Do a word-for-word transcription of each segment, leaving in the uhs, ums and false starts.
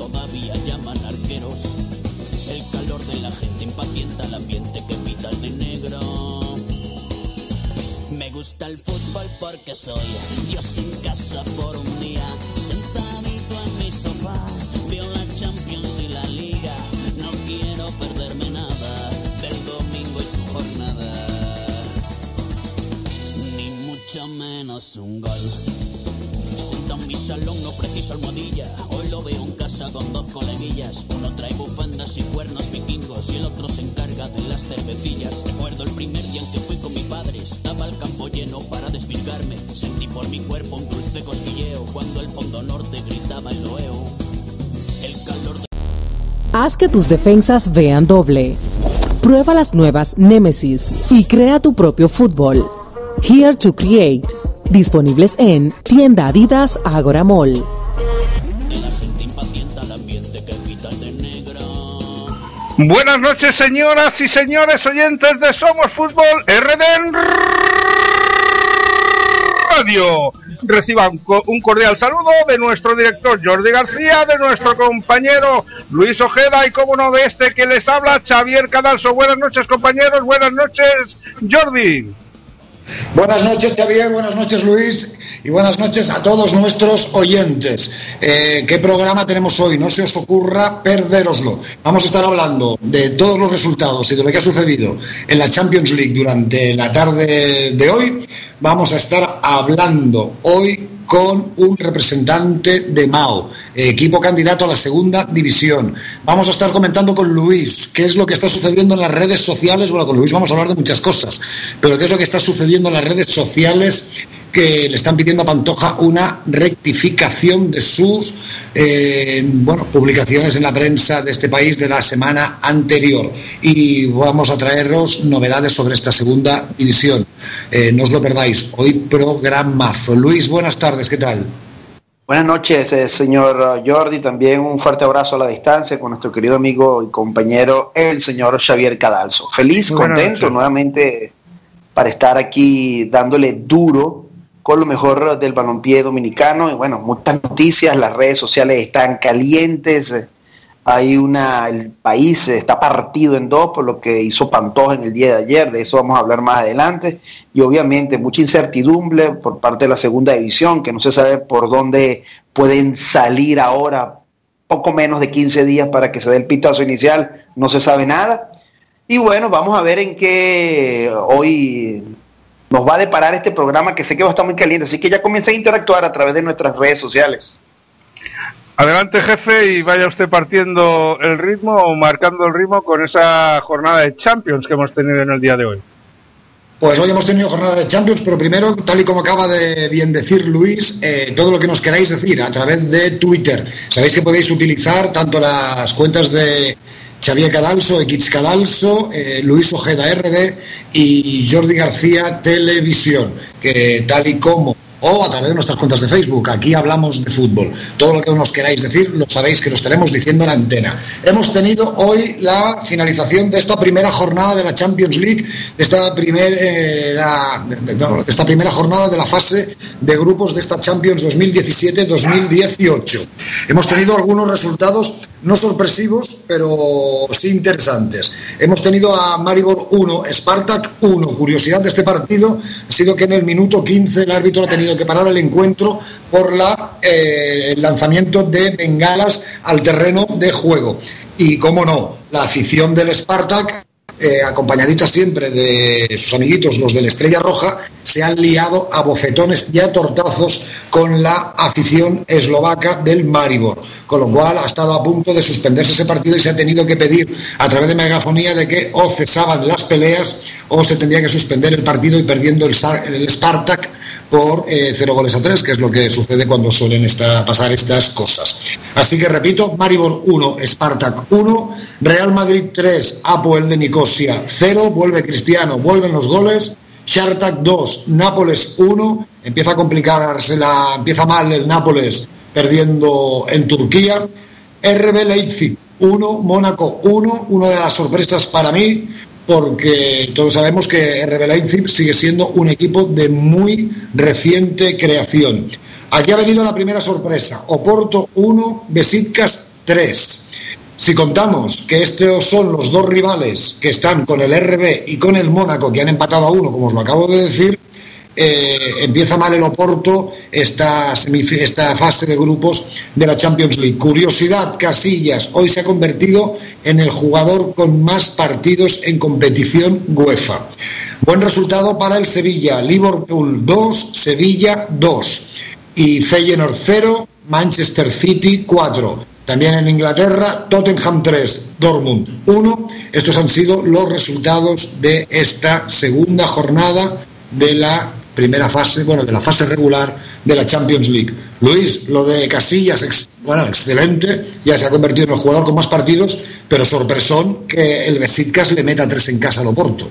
todavía llaman arqueros. El calor de la gente impacienta el ambiente que pita el de negro. Me gusta el fútbol porque soy Dios en casa por un día. Sentadito en mi sofá, veo la Champions y la Liga. No quiero perderme nada del domingo y su jornada, ni mucho menos un gol. Sentado en mi salón, no preciso almohadilla. Hoy lo veo en casa con dos coleguillas. Uno trae bufandas y cuernos vikingos y el otro se encarga de las cervecillas. Recuerdo el primer día en que fui con mi padre. Estaba el campo lleno para desvirgarme. Sentí por mi cuerpo un dulce cosquilleo cuando el fondo norte gritaba el loeo. El calor de... Haz que tus defensas vean doble. Prueba las nuevas Nemesis y crea tu propio fútbol. Here to Create. Disponibles en tienda Adidas Agora Mall. La gente impacienta el ambiente que pita el de negro. Buenas noches, señoras y señores oyentes de Somos Fútbol R D en Radio. Reciban un cordial saludo de nuestro director Jordi García, de nuestro compañero Luis Ojeda y, como no, de este que les habla, Xavier Cadalso. Buenas noches, compañeros. Buenas noches, Jordi. Buenas noches, Xavier, buenas noches, Luis, y buenas noches a todos nuestros oyentes. Eh, ¿Qué programa tenemos hoy? No se os ocurra perderoslo. Vamos a estar hablando de todos los resultados y de lo que ha sucedido en la Champions League durante la tarde de hoy. Vamos a estar hablando hoy con un representante de Mao, equipo candidato a la segunda división. Vamos a estar comentando con Luis qué es lo que está sucediendo en las redes sociales. Bueno, con Luis vamos a hablar de muchas cosas, pero qué es lo que está sucediendo en las redes sociales, que le están pidiendo a Pantoja una rectificación de sus eh, bueno, publicaciones en la prensa de este país de la semana anterior. Y vamos a traeros novedades sobre esta segunda división. Eh, no os lo perdáis, hoy programazo. Luis, buenas tardes, ¿qué tal? Buenas noches, eh, señor Jordi. También un fuerte abrazo a la distancia con nuestro querido amigo y compañero, el señor Xavier Cadalso. Feliz, Muy contento nuevamente para estar aquí dándole duro con lo mejor del balompié dominicano. Y bueno, muchas noticias, las redes sociales están calientes. Hay una, el país está partido en dos por lo que hizo Pantoja en el día de ayer. De eso vamos a hablar más adelante. Y obviamente mucha incertidumbre por parte de la segunda división, que no se sabe por dónde pueden salir ahora, poco menos de quince días para que se dé el pitazo inicial. No se sabe nada. Y bueno, vamos a ver en qué hoy nos va a deparar este programa, que sé que va a estar muy caliente. Así que ya comienza a interactuar a través de nuestras redes sociales. Adelante, jefe, y vaya usted partiendo el ritmo o marcando el ritmo con esa jornada de Champions que hemos tenido en el día de hoy. Pues hoy hemos tenido jornada de Champions, pero primero, tal y como acaba de bien decir Luis, eh, todo lo que nos queráis decir a través de Twitter. Sabéis que podéis utilizar tanto las cuentas de Xavier Cadalso, X Cadalso, eh, Luis Ojeda R D y Jordi García Televisión, que tal y como, o a través de nuestras cuentas de Facebook, aquí hablamos de fútbol. Todo lo que nos queráis decir lo sabéis que lo estaremos diciendo en la antena. Hemos tenido hoy la finalización de esta primera jornada de la Champions League, de esta, primer, eh, la, de, de esta primera jornada de la fase de grupos de esta Champions dos mil diecisiete dos mil dieciocho. Hemos tenido algunos resultados no sorpresivos, pero sí interesantes. Hemos tenido a Maribor uno, Spartak uno. Curiosidad de este partido ha sido que en el minuto quince el árbitro ha tenido que parar el encuentro por la, eh, el lanzamiento de bengalas al terreno de juego. Y, cómo no, la afición del Spartak, eh, acompañadita siempre de sus amiguitos, los de la Estrella Roja, se han liado a bofetones y a tortazos con la afición eslovaca del Maribor, con lo cual ha estado a punto de suspenderse ese partido y se ha tenido que pedir a través de megafonía de que o cesaban las peleas o se tendría que suspender el partido, y perdiendo el, el Spartak por eh, cero goles a tres, que es lo que sucede cuando suelen esta, pasar estas cosas. Así que repito, Maribor uno, Spartak uno, Real Madrid tres, Apoel de Nicosia cero, vuelve Cristiano, vuelven los goles, Shakhtar dos, Nápoles uno, empieza a complicarse, la, empieza mal el Nápoles perdiendo en Turquía, R B Leipzig uno, Mónaco uno, una de las sorpresas para mí, porque todos sabemos que R B Leipzig sigue siendo un equipo de muy reciente creación. Aquí ha venido la primera sorpresa, Oporto uno, Besiktas tres. Si contamos que estos son los dos rivales que están con el R B y con el Mónaco, que han empatado a uno, como os lo acabo de decir, eh, empieza mal el Oporto esta, semif- esta fase de grupos de la Champions League. Curiosidad, Casillas hoy se ha convertido en el jugador con más partidos en competición UEFA. Buen resultado para el Sevilla, Liverpool dos, Sevilla dos, y Feyenoord cero, Manchester City cuatro. También en Inglaterra, Tottenham tres, Dortmund uno. Estos han sido los resultados de esta segunda jornada de la primera fase, bueno, de la fase regular de la Champions League. Luis, lo de Casillas, ex, bueno, excelente, ya se ha convertido en el jugador con más partidos, pero sorpresón que el Besiktas le meta tres en casa al Oporto.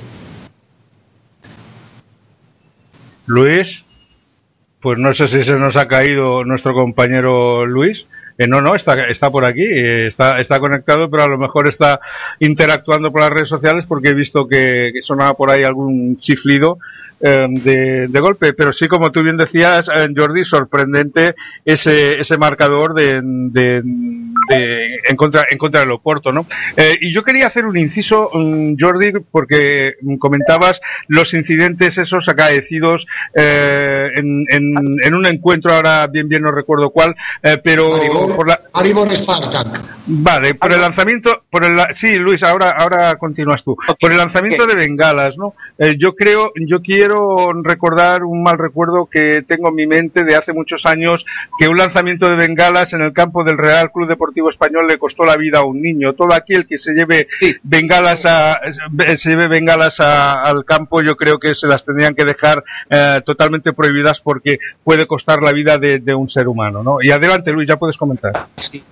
Luis, pues no sé si se nos ha caído nuestro compañero Luis. Eh, no, no, está, está por aquí, eh, está, está conectado, pero a lo mejor está interactuando por las redes sociales porque he visto que, que sonaba por ahí algún chiflido eh, de, de golpe. Pero sí, como tú bien decías, eh, Jordi, sorprendente ese, ese marcador de, de, de en contra, en contra del Oporto, ¿no? Eh, y yo quería hacer un inciso, um, Jordi, porque comentabas los incidentes esos acaecidos eh, en, en, en un encuentro, ahora bien bien no recuerdo cuál, eh, pero Maribor, por la... Maribor Spartak. Vale, por el lanzamiento, por el, sí, Luis, ahora, ahora continúas tú. Okay. Por el lanzamiento okay. de bengalas, ¿no? Eh, yo creo, yo quiero recordar un mal recuerdo que tengo en mi mente de hace muchos años, que un lanzamiento de bengalas en el campo del Real Club Deportivo Español le costó la vida a un niño. Todo aquel que se lleve sí. bengalas a, se lleve bengalas a, al campo, yo creo que se las tendrían que dejar eh, totalmente prohibidas porque puede costar la vida de, de un ser humano, ¿no? Y adelante, Luis, ya puedes comentar. Sí.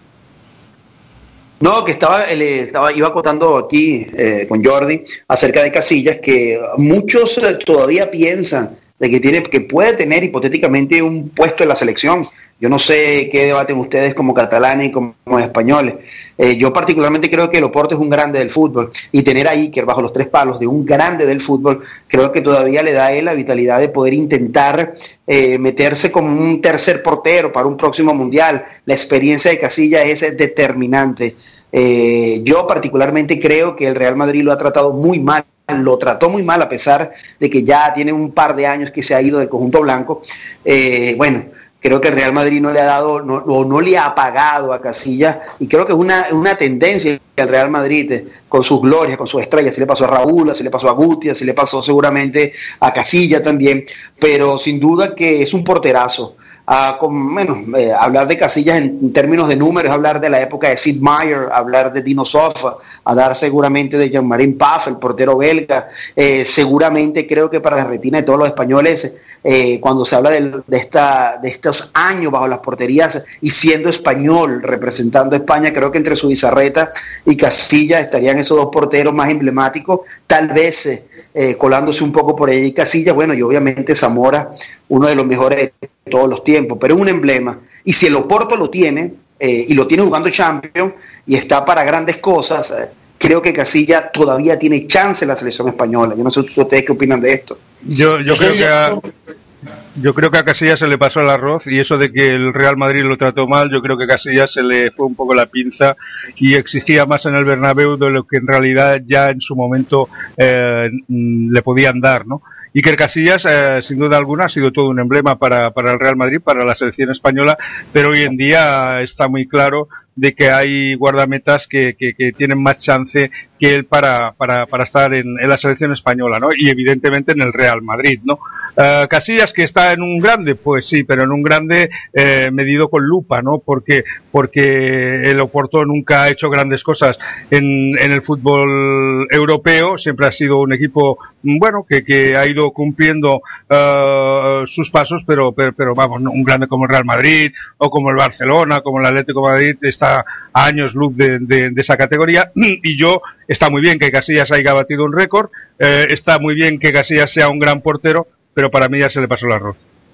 No, que estaba, le estaba iba acotando aquí eh, con Jordi acerca de Casillas, que muchos eh, todavía piensan de que tiene, que puede tener hipotéticamente un puesto en la selección. Yo no sé qué debaten ustedes como catalanes y como, como españoles. Eh, yo particularmente creo que el Oporto es un grande del fútbol, y tener a Iker bajo los tres palos de un grande del fútbol, creo que todavía le da a él la vitalidad de poder intentar eh, meterse como un tercer portero para un próximo mundial. La experiencia de Casillas es determinante. Eh, yo particularmente creo que el Real Madrid lo ha tratado muy mal, lo trató muy mal a pesar de que ya tiene un par de años que se ha ido del conjunto blanco. Eh, bueno, creo que el Real Madrid no le ha dado no, o no le ha pagado a Casillas, y creo que es una, una tendencia que el Real Madrid, eh, con sus glorias, con sus estrellas, se le pasó a Raúl, se le pasó a Guti, se le pasó seguramente a Casillas también, pero sin duda que es un porterazo. Uh, con, bueno, eh, hablar de Casillas en, en términos de números, hablar de la época de Sid Meier, hablar de Dino Sof, hablar seguramente de Jean-Marie Paf, el portero belga. Eh, seguramente creo que para la retina de todos los españoles, eh, cuando se habla de, de, esta, de estos años bajo las porterías y siendo español, representando a España, creo que entre Zubizarreta y Casillas estarían esos dos porteros más emblemáticos, tal vez eh, eh, colándose un poco por ahí Casillas, bueno, y obviamente Zamora, uno de los mejores de todos los tiempos, pero es un emblema, y si el Oporto lo tiene, eh, y lo tiene jugando Champions, y está para grandes cosas, eh, creo que Casillas todavía tiene chance en la selección española. Yo no sé ustedes qué opinan de esto. Yo, yo creo que a, yo creo que a Casillas se le pasó el arroz, y eso de que el Real Madrid lo trató mal, yo creo que a Casillas se le fue un poco la pinza y exigía más en el Bernabéu de lo que en realidad ya en su momento eh, le podían dar, ¿no? Iker Casillas, eh, sin duda alguna, ha sido todo un emblema para, para el Real Madrid, para la selección española, pero hoy en día está muy claro de que hay guardametas que, que, que tienen más chance que él para, para, para estar en, en la selección española, ¿no? Y evidentemente en el Real Madrid, ¿no? Uh, Casillas, que está en un grande, pues sí, pero en un grande eh, medido con lupa, ¿no? Porque, porque el Oporto nunca ha hecho grandes cosas en, en el fútbol europeo, siempre ha sido un equipo, bueno, que, que ha ido cumpliendo uh, sus pasos, pero, pero, pero vamos, un grande como el Real Madrid, o como el Barcelona, como el Atlético de Madrid, está a años luz de, de, de esa categoría, y yo, está muy bien que Casillas haya batido un récord, eh, está muy bien que Casillas sea un gran portero, pero para mí ya se le pasó el arroz.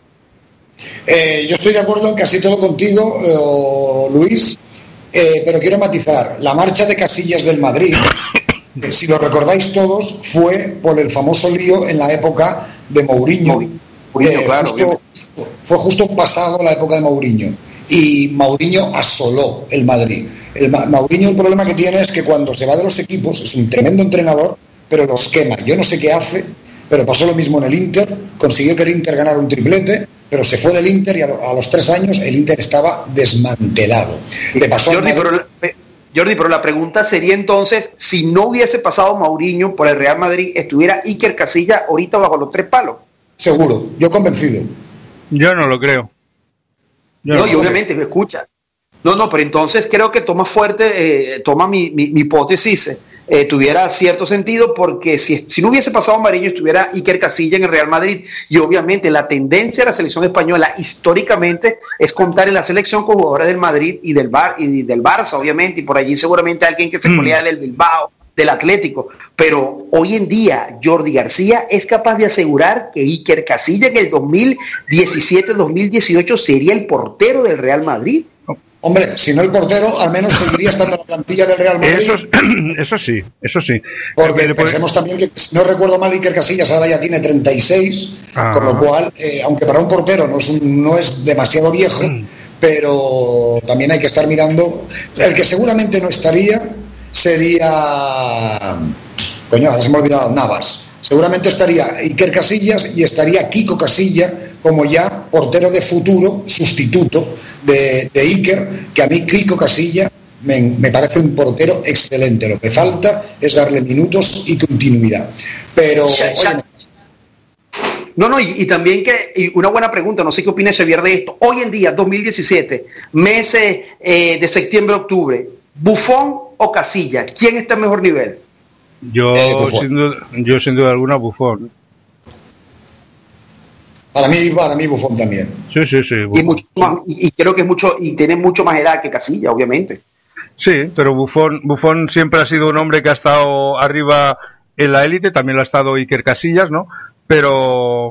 Eh, yo estoy de acuerdo en casi todo contigo, eh, Luis, eh, pero quiero matizar. La marcha de Casillas del Madrid, eh, si lo recordáis todos, fue por el famoso lío en la época de Mourinho. Mourinho, eh, claro. Justo, fue justo pasado la época de Mourinho. y Mourinho asoló el Madrid. El Ma- Mourinho, el problema que tiene es que cuando se va de los equipos es un tremendo entrenador, pero los quema. Yo no sé qué hace, pero pasó lo mismo en el Inter, consiguió que el Inter ganara un triplete, pero se fue del Inter y a, lo, a los tres años el Inter estaba desmantelado. Le pasó Jordi, al Madrid... pero, Jordi, pero la pregunta sería entonces, si no hubiese pasado Mourinho por el Real Madrid, ¿estuviera Iker Casillas ahorita bajo los tres palos? Seguro, yo convencido. Yo no lo creo. Yo no, no y lo obviamente, me escucha. No, no, pero entonces creo que toma fuerte, eh, toma mi, mi, mi hipótesis, eh, tuviera cierto sentido, porque si, si no hubiese pasado Mourinho, estuviera Iker Casillas en el Real Madrid, y obviamente la tendencia de la selección española históricamente es contar en la selección con jugadores del Madrid y del, Bar, y del Barça, obviamente, y por allí seguramente alguien que se Mm. colea del Bilbao, del Atlético, pero hoy en día Jordi García es capaz de asegurar que Iker Casillas en el dos mil diecisiete dos mil dieciocho sería el portero del Real Madrid. Hombre, si no el portero, al menos seguiría estando en la plantilla del Real Madrid. Eso, eso sí, eso sí. Porque Le pensemos también que, si no recuerdo mal, Iker Casillas ahora ya tiene treinta y seis, Ah. con lo cual, eh, aunque para un portero no es, un, no es demasiado viejo, pero también hay que estar mirando. El que seguramente no estaría sería... Coño, ahora se me ha olvidado, Navas. Seguramente estaría Iker Casillas y estaría Kiko Casilla como ya portero de futuro, sustituto de, de Iker, que a mí Kiko Casilla me, me parece un portero excelente. Lo que falta es darle minutos y continuidad. Pero, Ya, ya. oye, No, no, y, y también que, y una buena pregunta, no sé qué opina Xavier de esto. Hoy en día, dos mil diecisiete, meses eh, de septiembre, octubre, ¿Buffon o Casillas? ¿Quién está en mejor nivel? Yo, Eh, Buffon. sin duda, yo sin duda alguna, Buffon. para mí, para mí Buffon también. Sí, sí, sí. Y, Buffon. mucho más, y, y creo que es mucho, y tiene mucho más edad que Casillas, obviamente. Sí, pero Buffon, Buffon siempre ha sido un hombre que ha estado arriba en la élite, también lo ha estado Iker Casillas, ¿no? Pero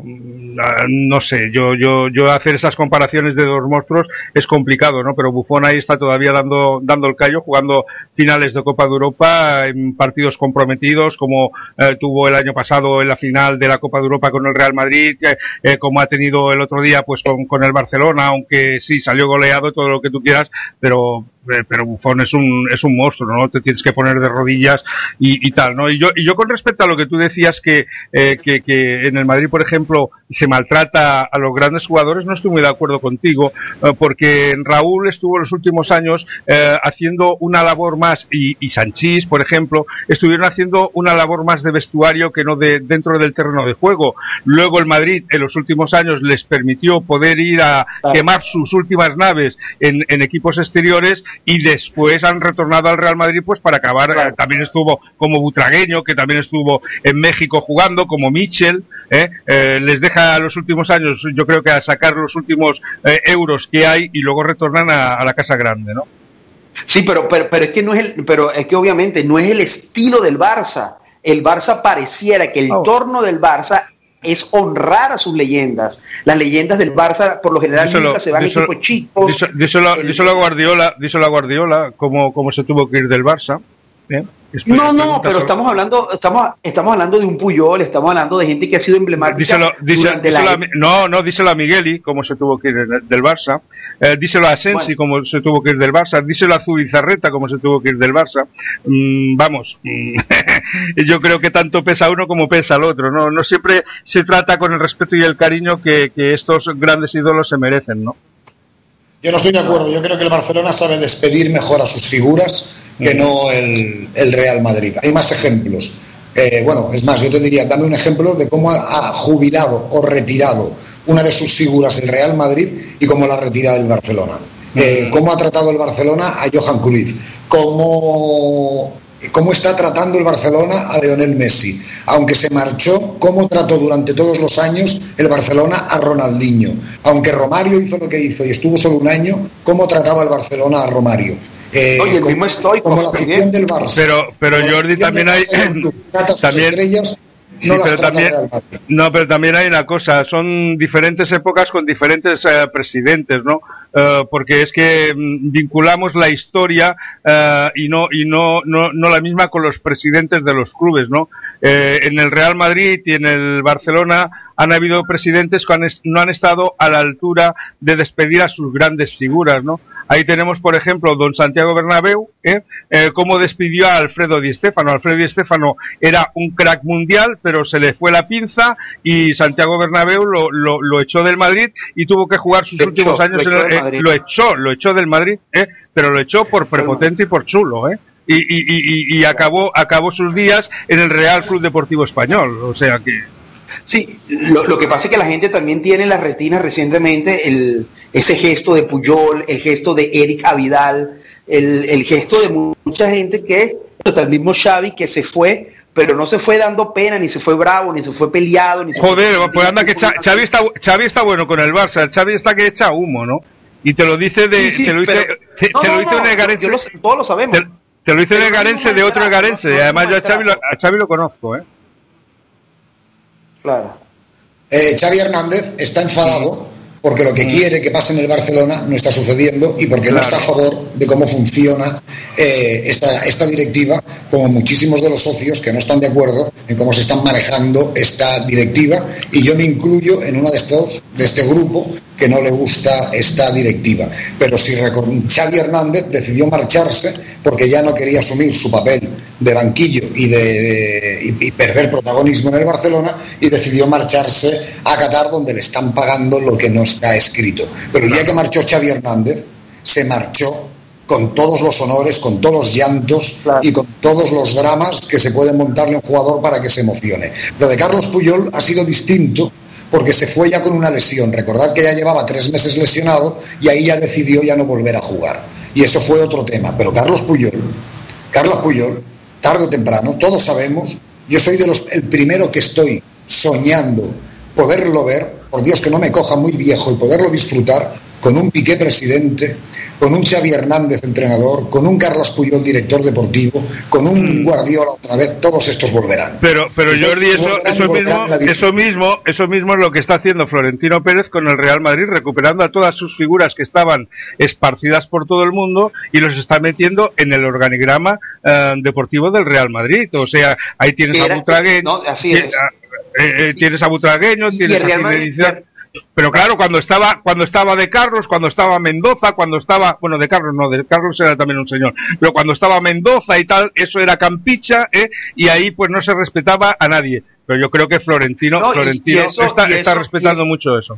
no sé, yo yo yo hacer esas comparaciones de dos monstruos es complicado, ¿no? Pero Buffon ahí está todavía dando dando el callo, jugando finales de Copa de Europa en partidos comprometidos, como eh, tuvo el año pasado en la final de la Copa de Europa con el Real Madrid, eh, eh, como ha tenido el otro día pues con, con el Barcelona, aunque sí salió goleado, todo lo que tú quieras, pero eh, pero Buffon es un es un monstruo, ¿no? Te tienes que poner de rodillas y, y tal, ¿no? Y yo y yo con respecto a lo que tú decías que eh, que, que en el Madrid, por ejemplo, se maltrata a los grandes jugadores, no estoy muy de acuerdo contigo, eh, porque Raúl estuvo los últimos años eh, haciendo una labor más, y, y Sanchís, por ejemplo, estuvieron haciendo una labor más de vestuario que no de dentro del terreno de juego. Luego el Madrid en los últimos años les permitió poder ir a quemar sus últimas naves en, en equipos exteriores, y después han retornado al Real Madrid pues para acabar. Eh, también estuvo como Butragueño, que también estuvo en México jugando, como Mitchell, eh, eh, les deja los últimos años, yo creo que a sacar los últimos eh, euros que hay, y luego retornan a, a la casa grande, ¿no? Sí, pero, pero, pero es que no es el, pero es que obviamente no es el estilo del Barça. El Barça pareciera que el Oh. torno del Barça es honrar a sus leyendas. Las leyendas del Barça por lo general Díselo, nunca se van a díselo, equipos chicos. díselo, díselo, El- díselo a Guardiola, díselo a Guardiola, como, como se tuvo que ir del Barça. ¿eh? Después No, no, preguntas pero sobre- estamos hablando, estamos, estamos hablando de un Puyol, estamos hablando de gente que ha sido emblemática. Díselo, díselo, durante la- díselo a, Mi- no, no, díselo a Migueli, como se tuvo que ir del, del Barça. Eh, díselo a Sensi, Bueno. como se tuvo que ir del Barça. Díselo a Zubizarreta, como se tuvo que ir del Barça. Mm, vamos, mm, yo creo que tanto pesa uno como pesa el otro, ¿no? No siempre se trata con el respeto y el cariño que, que estos grandes ídolos se merecen, ¿no? Yo no estoy de acuerdo. Yo creo que el Barcelona sabe despedir mejor a sus figuras que no el, el Real Madrid. Hay más ejemplos. Eh, bueno, es más, yo te diría, dame un ejemplo de cómo ha, ha jubilado o retirado una de sus figuras el Real Madrid y cómo la ha retirado el Barcelona. Eh, cómo ha tratado el Barcelona a Johan Cruyff, cómo, cómo está tratando el Barcelona a Lionel Messi. Aunque se marchó, cómo trató durante todos los años el Barcelona a Ronaldinho. Aunque Romario hizo lo que hizo y estuvo solo un año, cómo trataba el Barcelona a Romario. Eh, Oye, el como, mismo Stoichkov como la también. afición del Barça. Pero, pero Como la Jordi, afición también del hay, Barça, tú tratas a sus también, estrellas Sí, no, pero también, no, pero también hay una cosa, son diferentes épocas con diferentes eh, presidentes, ¿no? Uh, porque es que mm, vinculamos la historia uh, y no y no, no no la misma con los presidentes de los clubes, ¿no? Eh, en el Real Madrid y en el Barcelona han habido presidentes que han no han estado a la altura de despedir a sus grandes figuras, ¿no? Ahí tenemos, por ejemplo, don Santiago Bernabéu, ¿eh? Eh, cómo despidió a Alfredo Di Stéfano. Alfredo Di Stéfano era un crack mundial, pero se le fue la pinza y Santiago Bernabéu lo, lo, lo echó del Madrid y tuvo que jugar sus lo últimos echó, años. Lo, en el, eh, lo echó, lo echó del Madrid, ¿eh? Pero lo echó por prepotente y por chulo, ¿eh? Y, y, y, y acabó, acabó sus días en el Real Club Deportivo Español, o sea que... Sí, lo, lo que pasa es que la gente también tiene en la retina recientemente el, ese gesto de Puyol, el gesto de Eric Abidal, el, el gesto de mucha gente que, hasta el mismo Xavi que se fue, pero no se fue dando pena, ni se fue bravo, ni se fue peleado. Ni se Joder, fue pues anda que Xavi está, Xavi está bueno con el Barça, el Xavi está que echa humo, ¿no? Y te lo dice de, sí, sí, te lo dice, pero, te, no, te lo no, dice no, un egarense. Lo, todos lo sabemos. Te, te lo dice un egarense de otro egarense, y además yo a Xavi, lo, a Xavi lo conozco, ¿eh? Claro. Eh, Xavi Hernández está enfadado porque lo que quiere que pase en el Barcelona no está sucediendo y porque claro. no está a favor de cómo funciona eh, esta, esta directiva, como muchísimos de los socios que no están de acuerdo en cómo se están manejando esta directiva, y yo me incluyo en uno de estos, de este grupo que no le gusta esta directiva. Pero si Xavi Hernández decidió marcharse porque ya no quería asumir su papel de banquillo y de, de y, y perder protagonismo en el Barcelona, y decidió marcharse a Qatar, donde le están pagando lo que no está escrito. Pero el día que marchó Xavi Hernández, se marchó con todos los honores, con todos los llantos claro. y con todos los dramas que se pueden montarle a un jugador para que se emocione. Lo de Carlos Puyol ha sido distinto, porque se fue ya con una lesión. Recordad que ya llevaba tres meses lesionado y ahí ya decidió ya no volver a jugar. Y eso fue otro tema. Pero Carlos Puyol, Carlos Puyol, tarde o temprano, todos sabemos, yo soy de los el primero que estoy soñando poderlo ver, por Dios que no me coja muy viejo, y poderlo disfrutar con un Piqué presidente, con un Xavi Hernández entrenador, con un Carlos Puyol director deportivo, con un Guardiola otra vez. Todos estos volverán. Pero, pero Jordi, eso, eso mismo, eso mismo, eso mismo es lo que está haciendo Florentino Pérez con el Real Madrid, recuperando a todas sus figuras que estaban esparcidas por todo el mundo y los está metiendo en el organigrama eh, deportivo del Real Madrid. O sea, ahí tienes a Butragueño, no, así es. tienes, eh, eh, tienes a Butragueño, tienes a Zinedine. Pero claro, cuando estaba cuando estaba de Carlos, cuando estaba Mendoza, cuando estaba, bueno, de Carlos no, de Carlos era también un señor, pero cuando estaba Mendoza y tal, eso era campicha, ¿eh? Y ahí pues no se respetaba a nadie. Pero yo creo que Florentino, no, Florentino y eso, está, y eso, está respetando y, mucho eso.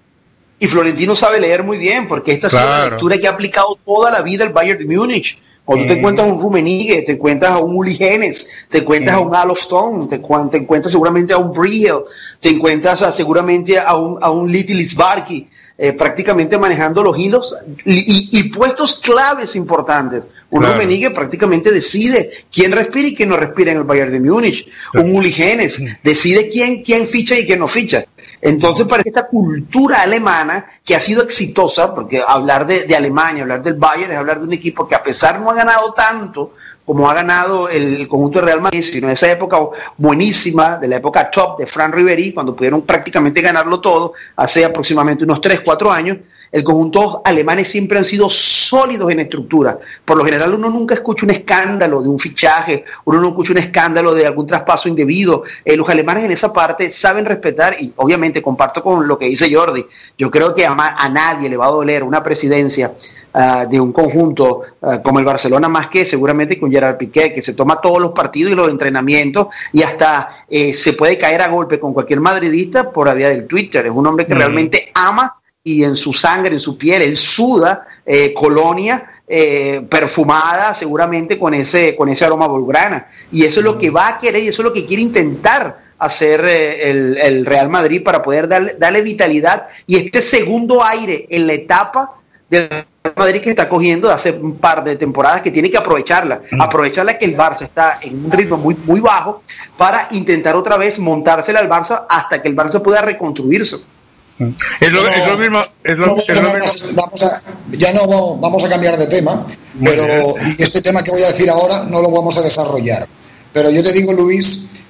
Y Florentino sabe leer muy bien, porque esta claro. es una lectura que ha aplicado toda la vida el Bayern de Múnich. Cuando mm. te encuentras a un Rummenigge, te encuentras a un Uli Hoeneß, te encuentras mm. a un Alof Stone, te, te encuentras seguramente a un Briegel, te encuentras a, seguramente a un, a un Little Isbarki, eh, prácticamente manejando los hilos y, y puestos claves importantes. Un claro. Rummenigge prácticamente decide quién respira y quién no respira en el Bayern de Múnich. Claro. Un Uli Hoeneß decide quién, quién ficha y quién no ficha. Entonces, para esta cultura alemana que ha sido exitosa, porque hablar de, de Alemania, hablar del Bayern, es hablar de un equipo que a pesar no ha ganado tanto como ha ganado el, el conjunto de Real Madrid, sino en esa época buenísima, de la época top de Franck Ribéry, cuando pudieron prácticamente ganarlo todo, hace aproximadamente unos tres, cuatro años. El conjunto alemanes siempre han sido sólidos en estructura. Por lo general uno nunca escucha un escándalo de un fichaje, uno no escucha un escándalo de algún traspaso indebido. Eh, los alemanes en esa parte saben respetar, y obviamente comparto con lo que dice Jordi. Yo creo que a, a nadie le va a doler una presidencia uh, de un conjunto uh, como el Barcelona, más que seguramente con Gerard Piqué, que se toma todos los partidos y los entrenamientos y hasta eh, se puede caer a golpe con cualquier madridista por la vía del Twitter. Es un hombre que mm. realmente ama, y en su sangre, en su piel, él suda eh, colonia eh, perfumada, seguramente con ese, con ese aroma volgrana. Y eso es lo que va a querer, y eso es lo que quiere intentar hacer eh, el, el Real Madrid para poder darle, darle vitalidad y este segundo aire en la etapa del Real Madrid que está cogiendo de hace un par de temporadas, que tiene que aprovecharla, aprovecharla que el Barça está en un ritmo muy, muy bajo, para intentar otra vez montársela al Barça hasta que el Barça pueda reconstruirse. Es lo, no, es lo mismo, es lo, no, es lo vamos, mismo. Vamos a, ya no vamos a cambiar de tema, Muy pero bien. Y este tema que voy a decir ahora no lo vamos a desarrollar. Pero yo te digo, Luis,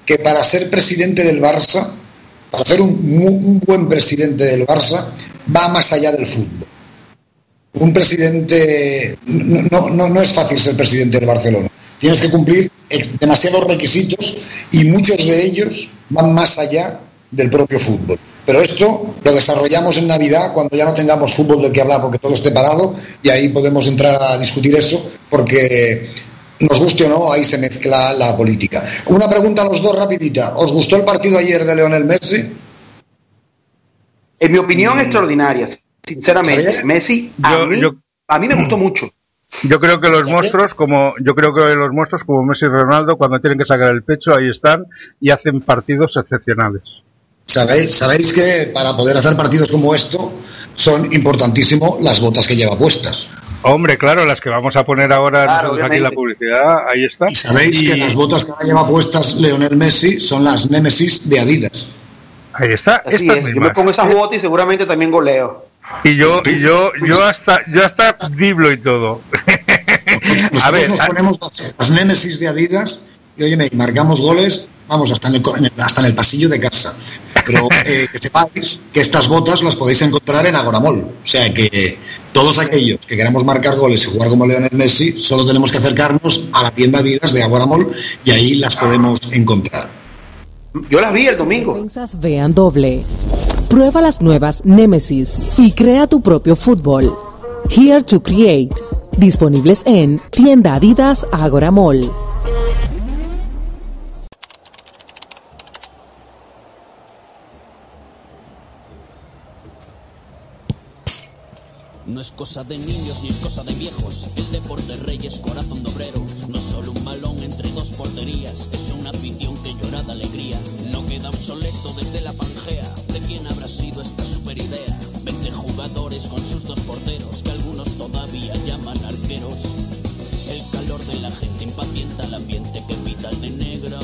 que para ser presidente del Barça, para ser un, un buen presidente del Barça, va más allá del fútbol. Un presidente, no, no, no es fácil ser presidente del Barcelona. Tienes que cumplir demasiados requisitos y muchos de ellos van más allá del propio fútbol. Pero esto lo desarrollamos en Navidad, cuando ya no tengamos fútbol del que hablar, porque todo esté parado, y ahí podemos entrar a discutir eso, porque nos guste o no, ahí se mezcla la política. Una pregunta a los dos rapidita. ¿Os gustó el partido ayer de Lionel Messi? En mi opinión, mm. extraordinaria. Sinceramente, Messi a, yo, mí, yo, a mí me gustó mucho. Yo creo que los monstruos, como yo creo que los monstruos como Messi y Ronaldo, cuando tienen que sacar el pecho, ahí están y hacen partidos excepcionales. Sabéis, sabéis que para poder hacer partidos como esto son importantísimo las botas que lleva puestas. Hombre, claro, las que vamos a poner ahora claro, nosotros obviamente. Aquí en la publicidad, ahí están. Y sabéis y... que las botas que ahora lleva puestas Lionel Messi son las Nemesis de Adidas. Ahí está. Así es, yo me pongo esas botas y seguramente también goleo. Y yo, y yo, yo hasta, yo hasta diblo y todo. Nosotros a ver, nos ponemos las, las Nemesis de Adidas y oye, me marcamos goles, vamos, hasta en el, en el, hasta en el pasillo de casa. Pero eh, que sepáis que estas botas las podéis encontrar en Agoramol. O sea que todos aquellos que queramos marcar goles y jugar como Lionel Messi, solo tenemos que acercarnos a la tienda Adidas de Agoramol y ahí las podemos encontrar. Yo las vi el domingo. Tus defensas vean doble. Prueba las nuevas Nemesis y crea tu propio fútbol. Here to Create. Disponibles en tienda Adidas Agoramol. No es cosa de niños ni es cosa de viejos. El deporte rey es corazón de obrero. No solo un balón entre dos porterías. Es una afición que llora de alegría. No queda obsoleto desde la Pangea. ¿De quién habrá sido esta super idea? veinte jugadores con sus dos porteros, que algunos todavía llaman arqueros. El calor de la gente impacienta el ambiente que pita el de negro.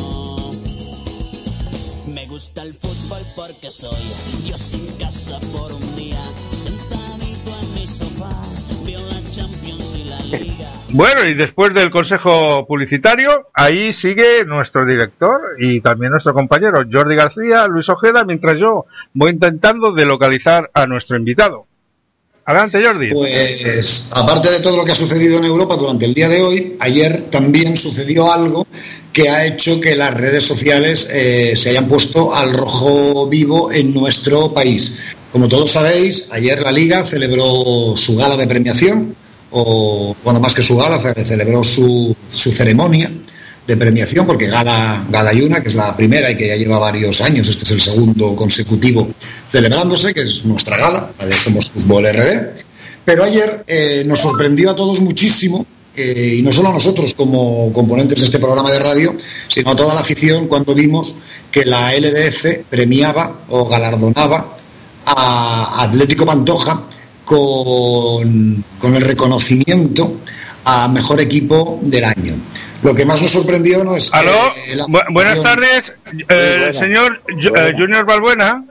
Me gusta el fútbol porque soy Dios en casa por un día. Sentadito en mi sofá, veo la Champions y la Liga. Bueno, y después del consejo publicitario, ahí sigue nuestro director y también nuestro compañero Jordi García, Luis Ojeda, mientras yo voy intentando de localizar a nuestro invitado. Adelante, Jordi. Pues, aparte de todo lo que ha sucedido en Europa durante el día de hoy, ayer también sucedió algo que ha hecho que las redes sociales eh, se hayan puesto al rojo vivo en nuestro país. Como todos sabéis, ayer la Liga celebró su gala de premiación, o bueno, más que su gala, celebró su, su ceremonia de premiación, porque gala, gala hay una, que es la primera y que ya lleva varios años, este es el segundo consecutivo celebrándose, que es nuestra gala, la de Somos Fútbol R D, pero ayer eh, nos sorprendió a todos muchísimo, eh, y no solo a nosotros como componentes de este programa de radio, sino a toda la afición, cuando vimos que la L D F premiaba o galardonaba a Atlético Pantoja con, con el reconocimiento a mejor equipo del año. Lo que más nos sorprendió no es... ¿Aló? Que la... Bu- buenas tardes, eh, sí, señor eh, Junior Balbuena.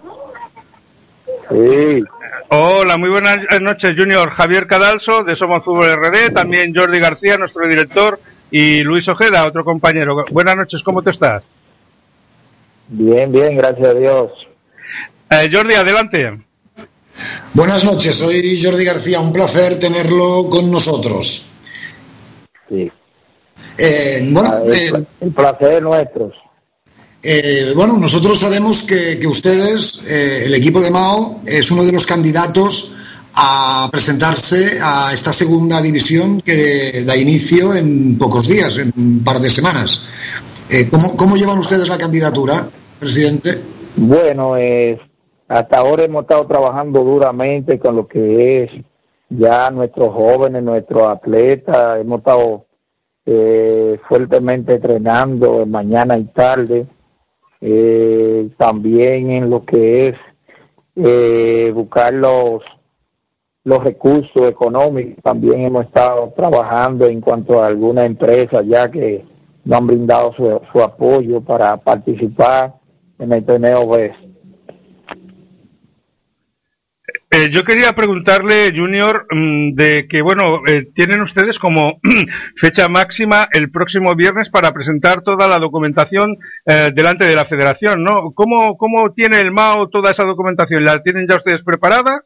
Sí. Hola, muy buenas noches, Junior. Javier Cadalso, de Somos Fútbol R D, también Jordi García, nuestro director, y Luis Ojeda, otro compañero. Buenas noches, ¿cómo te estás? Bien, bien, gracias a Dios. Eh, Jordi, adelante. Buenas noches, soy Jordi García, un placer tenerlo con nosotros. Sí. Eh, bueno, el, eh, el placer es nuestro. Eh, bueno, nosotros sabemos que, que ustedes, eh, el equipo de Mao, es uno de los candidatos a presentarse a esta segunda división que da inicio en pocos días, en un par de semanas. Eh, ¿cómo, ¿Cómo llevan ustedes la candidatura, presidente? Bueno, eh, hasta ahora hemos estado trabajando duramente con lo que es ya nuestros jóvenes, nuestros atletas. Hemos estado eh, fuertemente entrenando mañana y tarde. Eh, también en lo que es eh, buscar los los recursos económicos. También hemos estado trabajando en cuanto a alguna empresa ya que nos han brindado su, su apoyo para participar en el torneo B E S. Eh, Eh, yo quería preguntarle, Junior, de que, bueno, eh, tienen ustedes como fecha máxima el próximo viernes para presentar toda la documentación eh, delante de la Federación, ¿no? ¿Cómo, cómo tiene el M A O toda esa documentación? ¿La tienen ya ustedes preparada?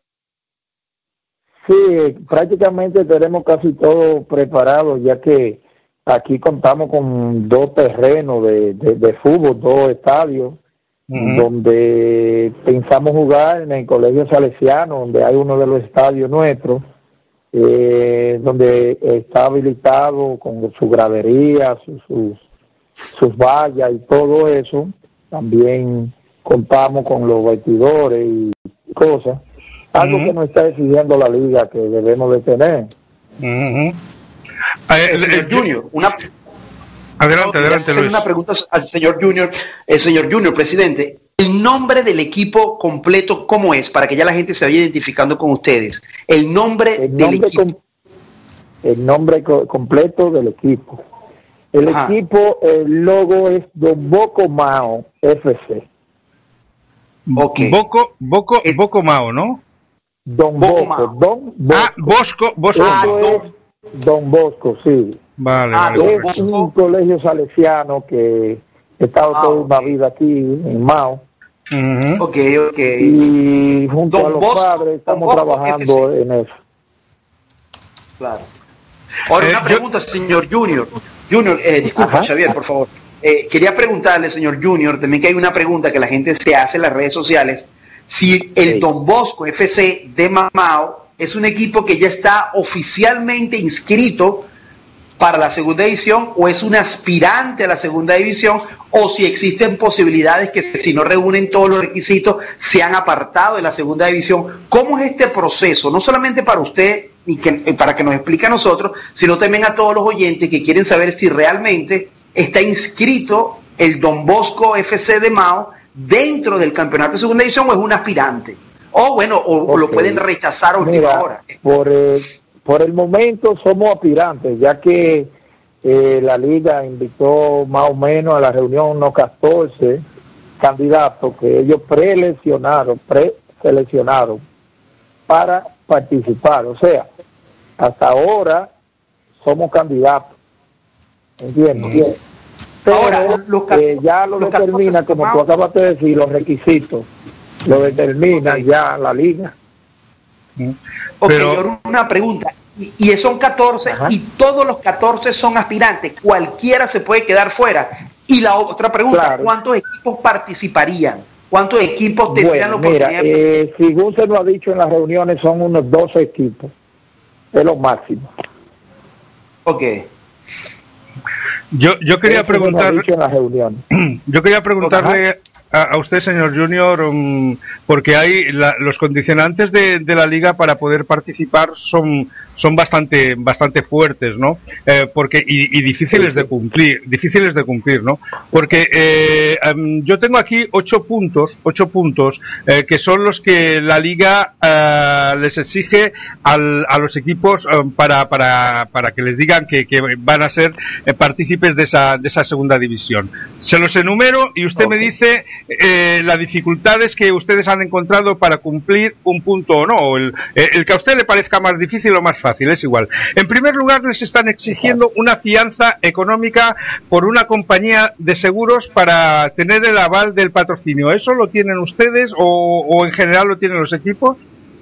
Sí, prácticamente tenemos casi todo preparado, ya que aquí contamos con dos terrenos de, de, de fútbol, dos estadios, uh-huh. donde pensamos jugar en el Colegio Salesiano, donde hay uno de los estadios nuestros, eh, donde está habilitado con su gradería, sus, sus, sus vallas y todo eso. También contamos con los vestidores y cosas, algo uh-huh. que nos está exigiendo la liga que debemos de tener. Uh-huh. Eh, señor Junior, una adelante, adelante, Luis. Una pregunta al señor Junior, el señor Junior, presidente. El nombre del equipo completo, ¿cómo es? Para que ya la gente se vaya identificando con ustedes. El nombre, el del nombre equipo. Com el nombre co completo del equipo. El Ajá. equipo, el logo es Don Bosco Mao F C. Okay. Boco, Boco, es... Boco Mao, ¿no? Don Bosco, Don Bosco. Ah, Bosco, Bosco. Ah, es Don Bosco, sí. Vale, ah, vale. Es correcto. Un colegio salesiano que he estado ah, toda okay. una vida aquí en Mao. Uh-huh. Ok, ok. Y junto Don a los Bosco, padres estamos Bosco, trabajando en eso. Claro. Ahora, eh, una pregunta, yo... señor Junior. Junior, eh, disculpa, Ajá. Xavier, por favor. Eh, quería preguntarle, señor Junior, también que hay una pregunta que la gente se hace en las redes sociales, si el sí. Don Bosco F C de Mao es un equipo que ya está oficialmente inscrito para la segunda división o es un aspirante a la segunda división, o si existen posibilidades que si no reúnen todos los requisitos se han apartado de la segunda división. ¿Cómo es este proceso? No solamente para usted y que, para que nos explique a nosotros, sino también a todos los oyentes que quieren saber si realmente está inscrito el Don Bosco F C de Mao dentro del campeonato de segunda división o es un aspirante. O bueno, o, okay. o lo pueden rechazar a última Mira, hora. Por, eh, por el momento somos aspirantes, ya que eh, la liga invitó más o menos a la reunión unos catorce candidatos que ellos preseleccionaron, preseleccionaron para participar. O sea, hasta ahora somos candidatos. ¿Entiendes? Bien. Pero ahora, los eh, ya lo determina, como tú acabas de decir, los requisitos, lo determina okay. ya la liga. Ok, Pero... una pregunta, y, y son catorce, Ajá. y todos los catorce son aspirantes, cualquiera se puede quedar fuera. Y la otra pregunta, claro. ¿cuántos equipos participarían? ¿Cuántos equipos tendrían bueno, la oportunidad? Mira, eh, según se nos ha dicho en las reuniones, son unos doce equipos, es lo máximo. Ok. Yo, yo quería preguntarle, yo quería preguntarle a, a usted, señor Junior, um, porque hay la, los condicionantes de, de la liga para poder participar son son bastante bastante fuertes, ¿no? Eh, porque y, y difíciles de cumplir, difíciles de cumplir, ¿no? Porque eh, um, yo tengo aquí ocho puntos, ocho puntos eh, que son los que la liga uh, les exige al, a los equipos um, para para para que les digan que, que van a ser eh, partícipes de esa de esa segunda división. Se los enumero y usted okay. me dice eh, las dificultades que ustedes han encontrado para cumplir un punto o no, o el, el que a usted le parezca más difícil o más fácil, es igual. En primer lugar, les están exigiendo una fianza económica por una compañía de seguros para tener el aval del patrocinio. ¿Eso lo tienen ustedes o, o en general lo tienen los equipos?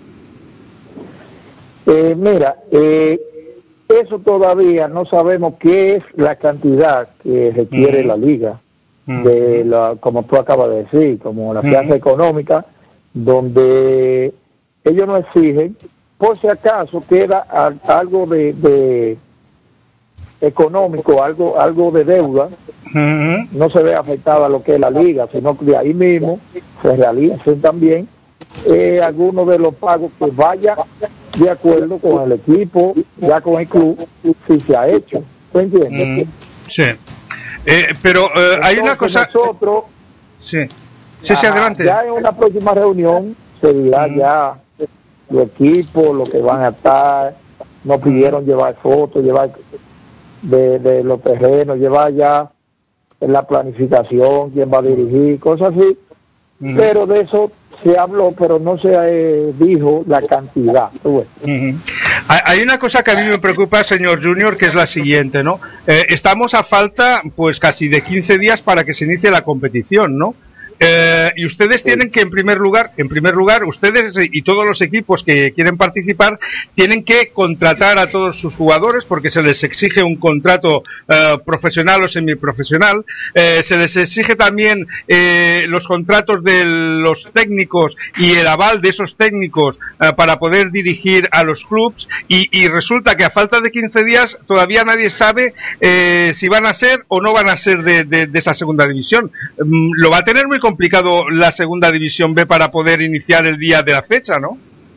Eh, mira, eh, eso todavía no sabemos qué es la cantidad que requiere mm. la liga, mm. de la, como tú acabas de decir, como la fianza mm. económica, donde ellos no exigen, por si acaso queda a, algo de, de económico, algo algo de deuda, uh-huh. no se ve afectada lo que es la liga, sino que de ahí mismo se realicen también eh, algunos de los pagos que vaya de acuerdo con el equipo, ya con el club, si se ha hecho. ¿Tú entiendes? Uh, sí. Eh, pero eh, hay una cosa... Nosotros, sí, sí, sí, adelante. Ya en una próxima reunión se dirá uh-huh. ya los equipos, los que van a estar, nos pidieron llevar fotos, llevar de, de los terrenos, llevar ya en la planificación, quién va a dirigir, cosas así, Uh-huh. Pero de eso se habló, pero no se eh, dijo la cantidad. Uh-huh. Hay una cosa que a mí me preocupa, señor Junior, que es la siguiente, ¿no? Eh, estamos a falta, pues, casi de quince días para que se inicie la competición, ¿no? Eh, y ustedes tienen que, en primer lugar, en primer lugar, ustedes y todos los equipos que quieren participar tienen que contratar a todos sus jugadores, porque se les exige un contrato eh, profesional o semiprofesional. Eh, se les exige también eh, los contratos de los técnicos y el aval de esos técnicos eh, para poder dirigir a los clubs. Y, y resulta que a falta de quince días todavía nadie sabe eh, si van a ser o no van a ser de, de, de esa segunda división. Mm, lo va a tener muy complicado complicado la segunda división B para poder iniciar el día de la fecha, ¿no?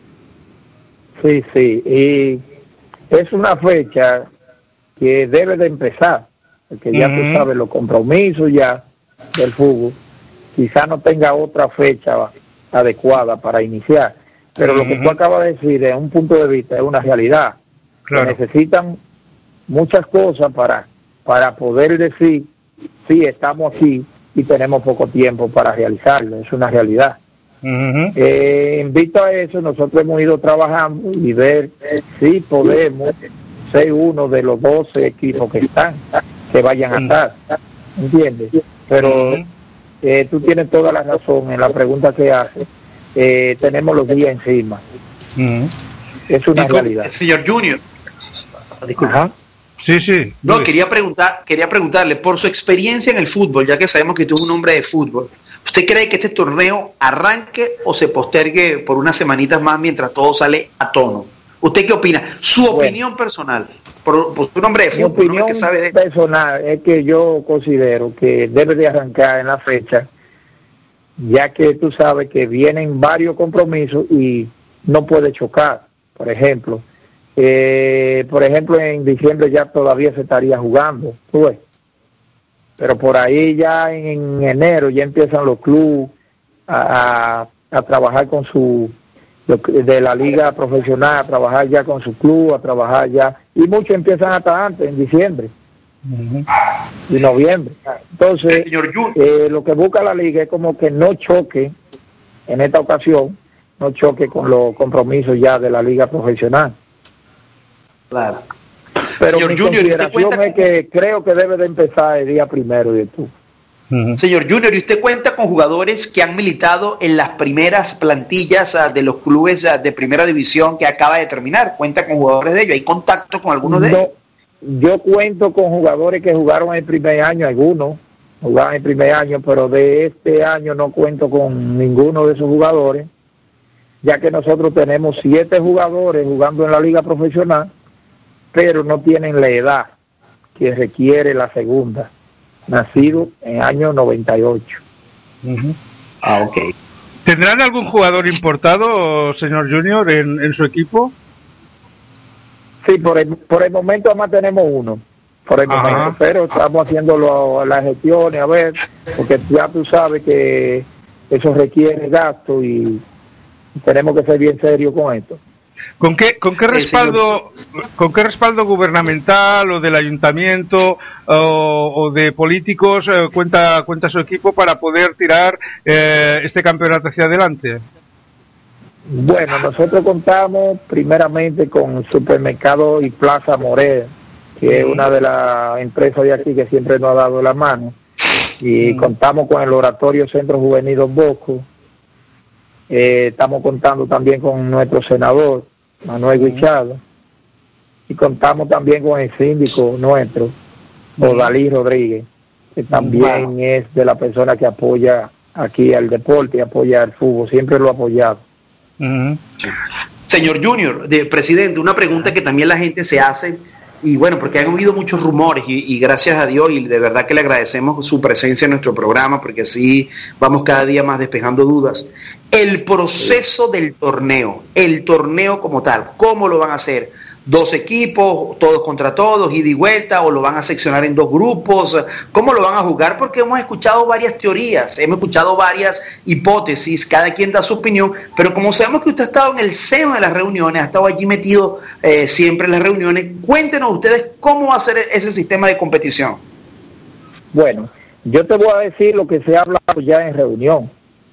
Sí, sí, y es una fecha que debe de empezar, porque ya uh-huh. tú sabes los compromisos ya del fútbol, quizá no tenga otra fecha adecuada para iniciar, pero uh-huh. lo que tú acabas de decir desde un punto de vista es una realidad. Claro. Que necesitan muchas cosas para, para poder decir, sí, estamos aquí, y tenemos poco tiempo para realizarlo, es una realidad. Uh-huh. Eh, invito a eso, nosotros hemos ido trabajando y ver si podemos ser uno de los doce equipos que están, que vayan a estar, ¿entiendes? Pero uh-huh. eh, tú tienes toda la razón en la pregunta que haces, eh, tenemos los días encima. Uh-huh. Es una Disculpe, realidad. Señor Junior, disculpa. Ajá. Sí, sí. No, quería preguntar, quería preguntarle, por su experiencia en el fútbol, ya que sabemos que tú eres un hombre de fútbol, ¿usted cree que este torneo arranque o se postergue por unas semanitas más mientras todo sale a tono? ¿Usted qué opina? Su bueno, opinión personal, por, por un hombre de fútbol. Mi opinión que sabe de... personal es que yo considero que debe de arrancar en la fecha, ya que tú sabes que vienen varios compromisos y no puede chocar. Por ejemplo, Eh, por ejemplo, en diciembre ya todavía se estaría jugando, ¿tú ves? Pero por ahí ya en, en enero ya empiezan los clubes a, a, a trabajar con su, de la liga profesional, a trabajar ya con su club, a trabajar ya, y muchos empiezan hasta antes, en diciembre uh-huh. y noviembre. Entonces, eh, lo que busca la liga es como que no choque, en esta ocasión, no choque con los compromisos ya de la liga profesional. Claro. Pero Señor mi Junior, consideración es que creo que debe de empezar el día primero de octubre. Uh-huh. Señor Junior, ¿y usted cuenta con jugadores que han militado en las primeras plantillas uh, de los clubes uh, de primera división que acaba de terminar? ¿Cuenta con jugadores de ellos? ¿Hay contacto con algunos de no, ellos? Yo cuento con jugadores que jugaron el primer año, algunos jugaron el primer año, pero de este año no cuento con ninguno de esos jugadores, ya que nosotros tenemos siete jugadores jugando en la liga profesional, pero no tienen la edad que requiere la segunda, nacido en año noventa y ocho. Uh-huh. Ah, ok. ¿Tendrán algún jugador importado, señor Junior, en, en su equipo? Sí, por el, por el momento además tenemos uno, por el Ajá. momento, pero estamos haciendo lo, las gestiones, a ver, porque ya tú sabes que eso requiere gasto y tenemos que ser bien serios con esto. ¿Con qué, con qué respaldo, con qué respaldo gubernamental o del ayuntamiento o, o de políticos eh, cuenta cuenta su equipo para poder tirar eh, este campeonato hacia adelante? Bueno, nosotros contamos primeramente con Supermercado y Plaza Morel, que es una de las empresas de aquí que siempre nos ha dado la mano, y mm. contamos con el Oratorio Centro Juvenil Don Bosco. Eh, estamos contando también con nuestro senador Manuel Guichado y contamos también con el síndico nuestro Odalí Rodríguez, que también wow. es de la persona que apoya aquí al deporte y apoya al fútbol, siempre lo ha apoyado. Uh-huh. Señor Junior, de presidente, una pregunta que también la gente se hace, y bueno, porque han habido muchos rumores y, y gracias a Dios, y de verdad que le agradecemos su presencia en nuestro programa, porque así vamos cada día más despejando dudas. El proceso del torneo, el torneo como tal, ¿cómo lo van a hacer? ¿Dos equipos, todos contra todos, ida y vuelta, o lo van a seccionar en dos grupos? ¿Cómo lo van a jugar? Porque hemos escuchado varias teorías, hemos escuchado varias hipótesis, cada quien da su opinión, pero como sabemos que usted ha estado en el seno de las reuniones, ha estado allí metido eh, siempre en las reuniones, cuéntenos ustedes cómo va a ser ese sistema de competición. Bueno, yo te voy a decir lo que se ha hablado ya en reunión.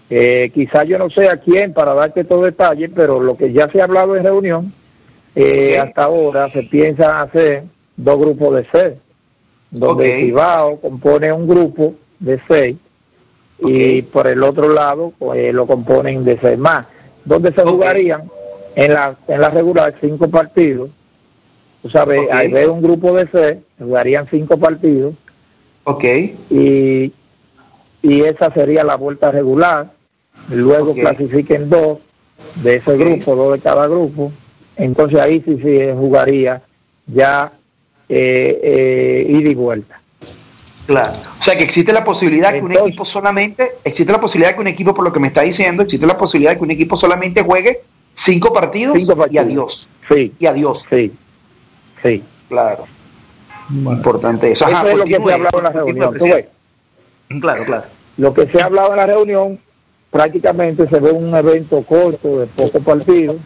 Eh, quizá yo no sé a quién para darte todo detalle, pero lo que ya se ha hablado en reunión, eh, hasta ahora se piensa hacer dos grupos de seis, donde okay. Cibao compone un grupo de seis okay. y por el otro lado pues, lo componen de seis más, donde se okay. jugarían en la en la regular cinco partidos. Tú sabes, okay. ahí ve un grupo de seis, jugarían cinco partidos. Ok. Y, y esa sería la vuelta regular. Luego okay. clasifiquen dos de ese okay. grupo, dos de cada grupo. Entonces ahí sí, sí jugaría ya eh, eh, ida y vuelta. Claro. O sea que existe la posibilidad Entonces, que un equipo solamente, existe la posibilidad que un equipo, por lo que me está diciendo, existe la posibilidad de que un equipo solamente juegue cinco partidos, cinco partidos. y adiós. Sí. Y adiós. Sí. Sí. Claro. Bueno. Importante eso. Ajá, eso es lo que se ha hablado en la reunión. ¿Tú ves? Claro, claro. Lo que se ha hablado en la reunión prácticamente se ve un evento corto de pocos partidos.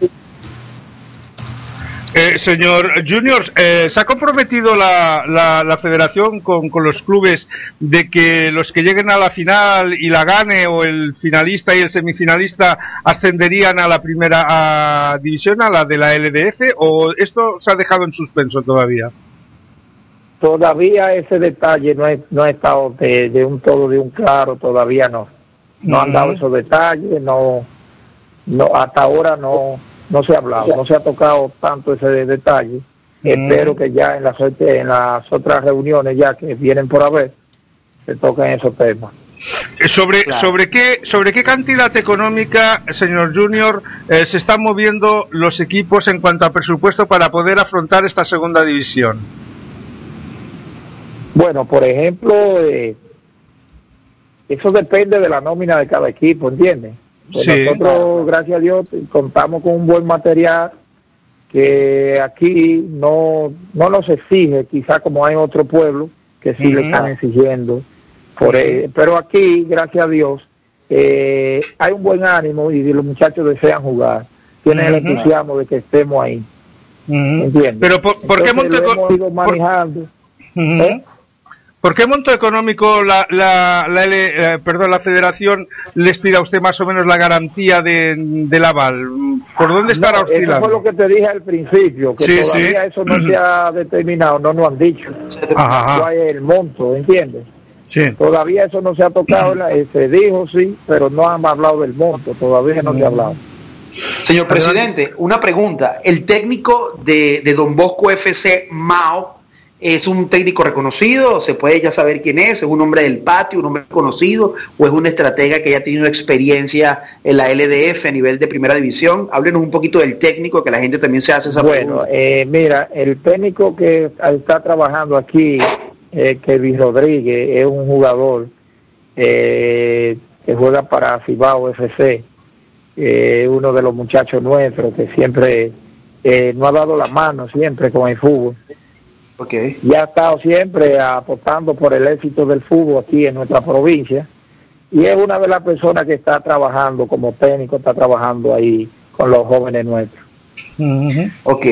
Eh, señor Junior, eh, ¿se ha comprometido la, la, la federación con, con los clubes de que los que lleguen a la final y la gane, o el finalista y el semifinalista, ascenderían a la primera a división, a la de la L D F, o esto se ha dejado en suspenso todavía? Todavía ese detalle no, es, no ha estado de, de un todo, de un claro, todavía no. No uh-huh. han dado esos detalles, no, no hasta ahora no, no se ha hablado, no se ha tocado tanto ese detalle. Uh-huh. Espero que ya en las, en las otras reuniones ya que vienen por haber, se toquen esos temas. Sobre, claro. sobre qué sobre qué cantidad económica, señor Junior, eh, se están moviendo los equipos en cuanto a presupuesto para poder afrontar esta segunda división. Bueno, por ejemplo, eh, eso depende de la nómina de cada equipo, ¿entiendes? Pues sí. Nosotros, gracias a Dios, contamos con un buen material que aquí no no nos exige, quizá como hay en otro pueblo, que sí uh-huh. le están exigiendo. Por, eh, pero aquí, gracias a Dios, eh, hay un buen ánimo y los muchachos desean jugar. Tienen uh-huh. el entusiasmo de que estemos ahí. Uh-huh. ¿Entiendes? Pero ¿por, ¿por qué monto hemos ido manejando? Por... Uh-huh. ¿Eh? ¿Por qué monto económico la la, la, L, eh, perdón, la Federación les pide a usted más o menos la garantía de, del aval? ¿Por dónde estará no, oscilando? Eso fue lo que te dije al principio, que sí, todavía sí. eso no se ha determinado, no nos han dicho. Ajá. ¿Cuál es el monto, entiendes? Sí. Todavía eso no se ha tocado, se dijo sí, pero no han hablado del monto, todavía no se ha hablado. Señor presidente, una pregunta. ¿El técnico de, de Don Bosco F C, Mao, es un técnico reconocido? ¿Se puede ya saber quién es? ¿Es un hombre del patio, un hombre conocido, o es un estratega que ya ha tenido experiencia en la L D F a nivel de primera división? Háblenos un poquito del técnico, que la gente también se hace esa bueno, pregunta. Bueno, eh, mira, el técnico que está trabajando aquí, eh, Kevin Rodríguez, es un jugador eh, que juega para Cibao F C, eh, uno de los muchachos nuestros que siempre eh, no ha dado la mano siempre con el fútbol. Okay. Y ha estado siempre apostando por el éxito del fútbol aquí en nuestra provincia, y es una de las personas que está trabajando como técnico, está trabajando ahí con los jóvenes nuestros. Uh-huh. Ok.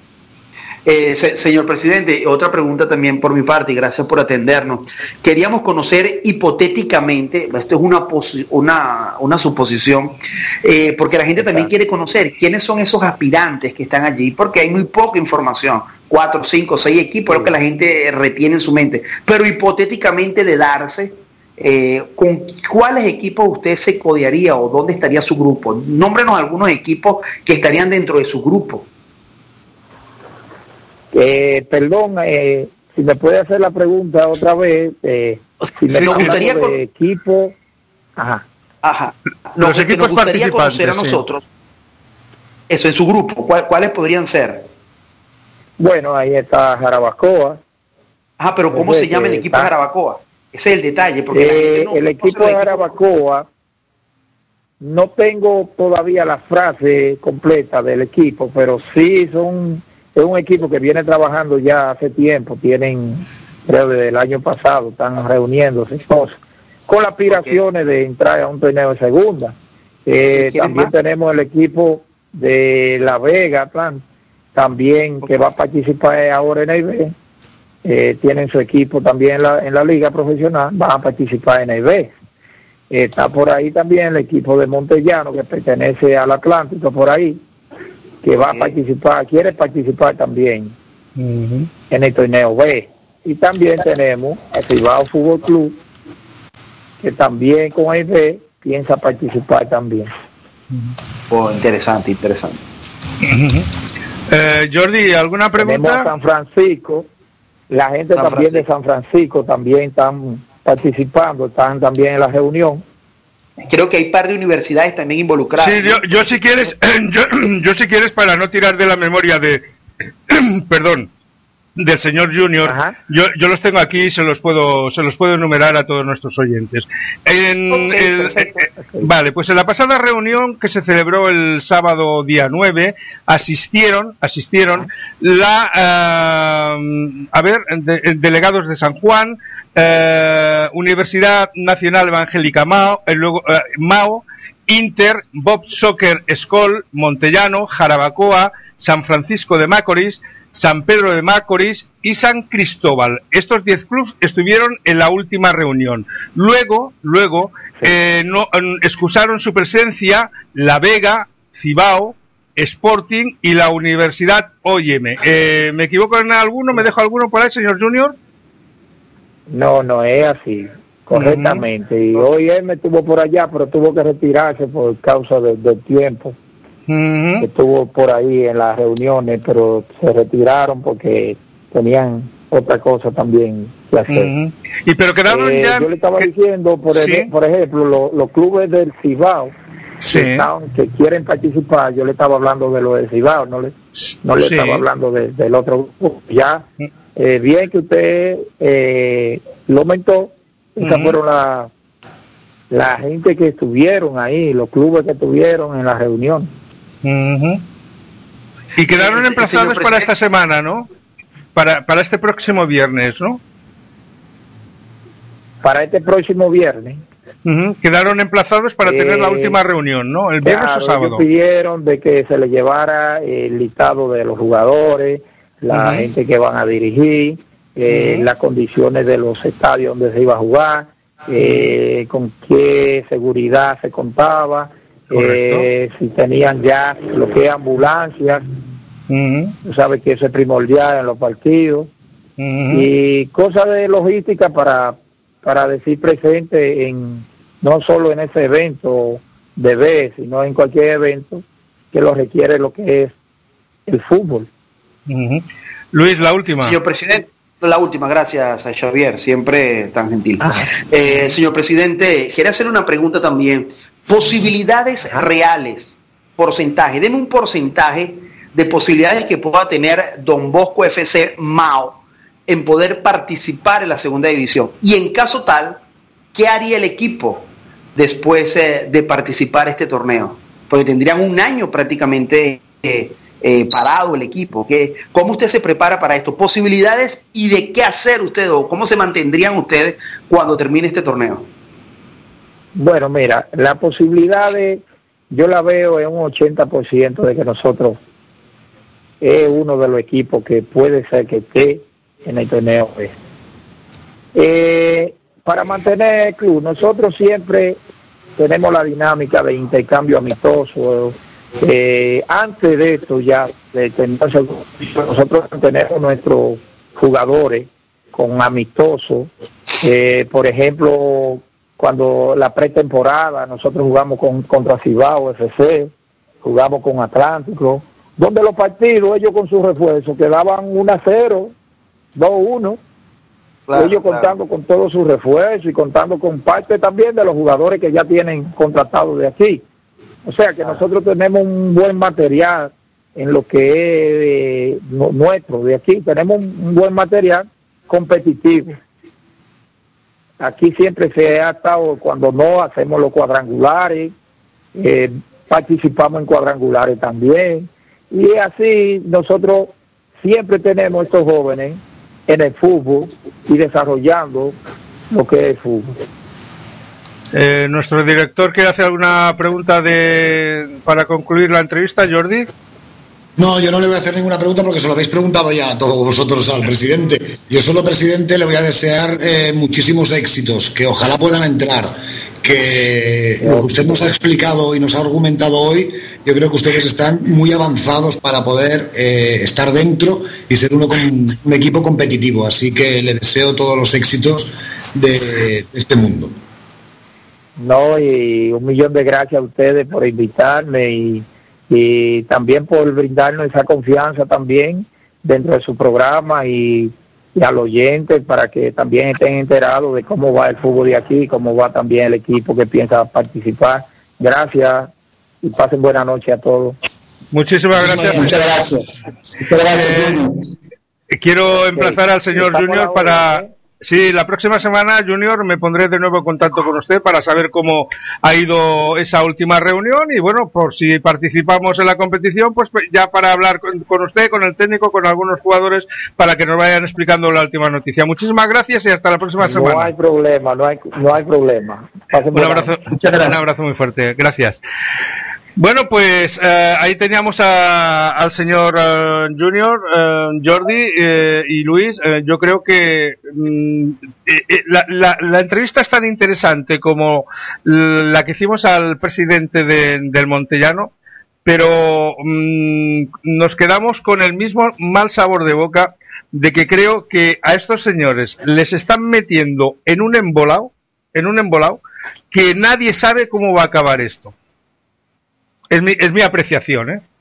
Eh, se, señor presidente, otra pregunta también por mi parte, y gracias por atendernos. Queríamos conocer hipotéticamente, esto es una, una, una suposición, eh, porque la gente también quiere conocer quiénes son esos aspirantes que están allí, porque hay muy poca información, cuatro, cinco, seis equipos, es lo que la gente retiene en su mente, pero hipotéticamente de darse, eh, ¿con cuáles equipos usted se codearía o dónde estaría su grupo? Nómbrenos algunos equipos que estarían dentro de su grupo. Eh, perdón, eh, si me puede hacer la pregunta otra vez, eh, si me sí, nos gustaría de con... equipo, ajá, ajá, los equipos nos gustaría conocer a nosotros, sí. Eso en su grupo, ¿cuál, ¿cuáles podrían ser? Bueno, ahí está Jarabacoa. Ajá, pero ¿cómo se llama el equipo de Jarabacoa? Ese es el detalle, porque eh, la gente no, el no equipo de Jarabacoa, no tengo todavía la frase completa del equipo, pero sí son es un equipo que viene trabajando ya hace tiempo, tienen, creo desde el año pasado, están reuniéndose cosas, con las aspiraciones okay. de entrar a un torneo de segunda. Eh, también más? Tenemos el equipo de La Vega, plan, también okay. que va a participar ahora en A I B, eh, tienen su equipo también en la, en la liga profesional, van a participar en A I B. Está por ahí también el equipo de Montellano, que pertenece al Atlántico, por ahí, que va a participar, quiere participar también uh-huh. en el torneo B. Y también tenemos el Cibao Fútbol Club, que también con el B piensa participar también. Uh-huh. Oh, interesante, interesante. Uh-huh. Eh, Jordi, ¿alguna pregunta? Tenemos a San Francisco, la gente San también Francisco. de San Francisco también están participando, están también en la reunión. Creo que hay un par de universidades también involucradas. Sí, yo, yo si quieres, yo, yo si quieres para no tirar de la memoria de, perdón, del señor Junior, yo, yo los tengo aquí y se los puedo, se los puedo enumerar a todos nuestros oyentes. En okay, el, eh, vale, pues en la pasada reunión que se celebró el sábado día nueve, asistieron, asistieron la, uh, a ver, de, delegados de San Juan, Uh, Universidad Nacional Evangélica Mao, eh, luego, uh, Mao, Inter, Bob Soccer School, Montellano, Jarabacoa, San Francisco de Macorís, San Pedro de Macorís y San Cristóbal. Estos diez clubes estuvieron en la última reunión. Luego, luego, eh, no, excusaron su presencia La Vega, Cibao, Sporting y la Universidad O I M. Eh, ¿Me equivoco en alguno? ¿Me dejo alguno por ahí, señor Junior? No, no es así, correctamente. Uh-huh. Y hoy él me estuvo por allá, pero tuvo que retirarse por causa de, del tiempo. Uh-huh. Estuvo por ahí en las reuniones, pero se retiraron porque tenían otra cosa también que hacer. Uh-huh. Y pero quedaron eh, ya... Yo le estaba que... diciendo, por, ¿sí? el, por ejemplo, lo, los clubes del Cibao, sí. que, están, que quieren participar, yo le estaba hablando de lo del Cibao, no le, no le sí. estaba hablando de, del otro grupo. Ya... Uh-huh. Eh, bien que usted eh, lo aumentó, esas uh-huh. fueron la, la gente que estuvieron ahí, los clubes que estuvieron en la reunión. Uh-huh. Y quedaron emplazados para esta semana, ¿no? Para, para este próximo viernes, ¿no? Para este próximo viernes. Uh-huh. Quedaron emplazados para eh, tener la última reunión, ¿no? El viernes claro, o sábado. Ellos pidieron de que se le llevara el listado de los jugadores, la uh-huh. gente que van a dirigir, eh, uh-huh. las condiciones de los estadios donde se iba a jugar, eh, con qué seguridad se contaba, eh, si tenían ya lo que es ambulancias, uh-huh. tú sabes que eso es primordial en los partidos, uh-huh. y cosas de logística para, para decir presente en no solo en ese evento de B, sino en cualquier evento que lo requiere lo que es el fútbol. Uh-huh. Luis, la última. Señor presidente, la última, gracias a Xavier, siempre tan gentil. Eh, señor presidente, quería hacer una pregunta también. Posibilidades reales, porcentaje, denme un porcentaje de posibilidades que pueda tener Don Bosco F C Mao en poder participar en la segunda división. Y en caso tal, ¿qué haría el equipo después eh, de participar en este torneo? Porque tendrían un año prácticamente eh, Eh, parado el equipo. ¿Qué, ¿Cómo usted se prepara para esto? Posibilidades y de qué hacer ustedes o cómo se mantendrían ustedes cuando termine este torneo. Bueno, mira, la posibilidad de, yo la veo en un ochenta por ciento de que nosotros es uno de los equipos que puede ser que esté en el torneo. Eh, para mantener el club, nosotros siempre tenemos la dinámica de intercambio amistoso. Eh, antes de esto ya de tener, nosotros tenemos nuestros jugadores con amistosos, eh, por ejemplo cuando la pretemporada nosotros jugamos con contra Cibao F C, jugamos con Atlántico, donde los partidos ellos con sus refuerzos quedaban uno a cero, dos a uno, claro, ellos claro. contando con todos sus refuerzos y contando con parte también de los jugadores que ya tienen contratados de aquí. O sea que nosotros tenemos un buen material en lo que es eh, no, nuestro de aquí, tenemos un, un buen material competitivo. Aquí siempre se ha estado, cuando no hacemos los cuadrangulares, eh, participamos en cuadrangulares también, y así nosotros siempre tenemos estos jóvenes en el fútbol y desarrollando lo que es el fútbol. Eh, nuestro director quiere hacer alguna pregunta de para concluir la entrevista, Jordi. No, yo no le voy a hacer ninguna pregunta porque se lo habéis preguntado ya a todos vosotros al presidente. Yo solo, presidente, le voy a desear eh, muchísimos éxitos, que ojalá puedan entrar, que lo que usted nos ha explicado y nos ha argumentado hoy, yo creo que ustedes están muy avanzados para poder eh, estar dentro y ser uno con un equipo competitivo. Así que le deseo todos los éxitos de, de este mundo. No, y un millón de gracias a ustedes por invitarme y, y también por brindarnos esa confianza también dentro de su programa y, y al oyente para que también estén enterados de cómo va el fútbol de aquí, cómo va también el equipo que piensa participar. Gracias y pasen buena noche a todos. Muchísimas gracias. Muchas gracias. Muchas gracias, Junior. Eh, quiero emplazar okay. al señor Junior para... ¿eh? Sí, la próxima semana, Junior, me pondré de nuevo en contacto con usted para saber cómo ha ido esa última reunión y, bueno, por si participamos en la competición, pues ya para hablar con, con usted, con el técnico, con algunos jugadores, para que nos vayan explicando la última noticia. Muchísimas gracias y hasta la próxima no semana. No hay problema, no hay, no hay problema. Un abrazo, un abrazo muy fuerte. Gracias. Bueno, pues eh, ahí teníamos a, al señor eh, Junior, eh, Jordi eh, y Luis. Eh, yo creo que mm, eh, la, la, la entrevista es tan interesante como la que hicimos al presidente de, del Montellano, pero mm, nos quedamos con el mismo mal sabor de boca de que creo que a estos señores les están metiendo en un embolado, en un embolado que nadie sabe cómo va a acabar esto. Es mi, es mi apreciación, ¿eh?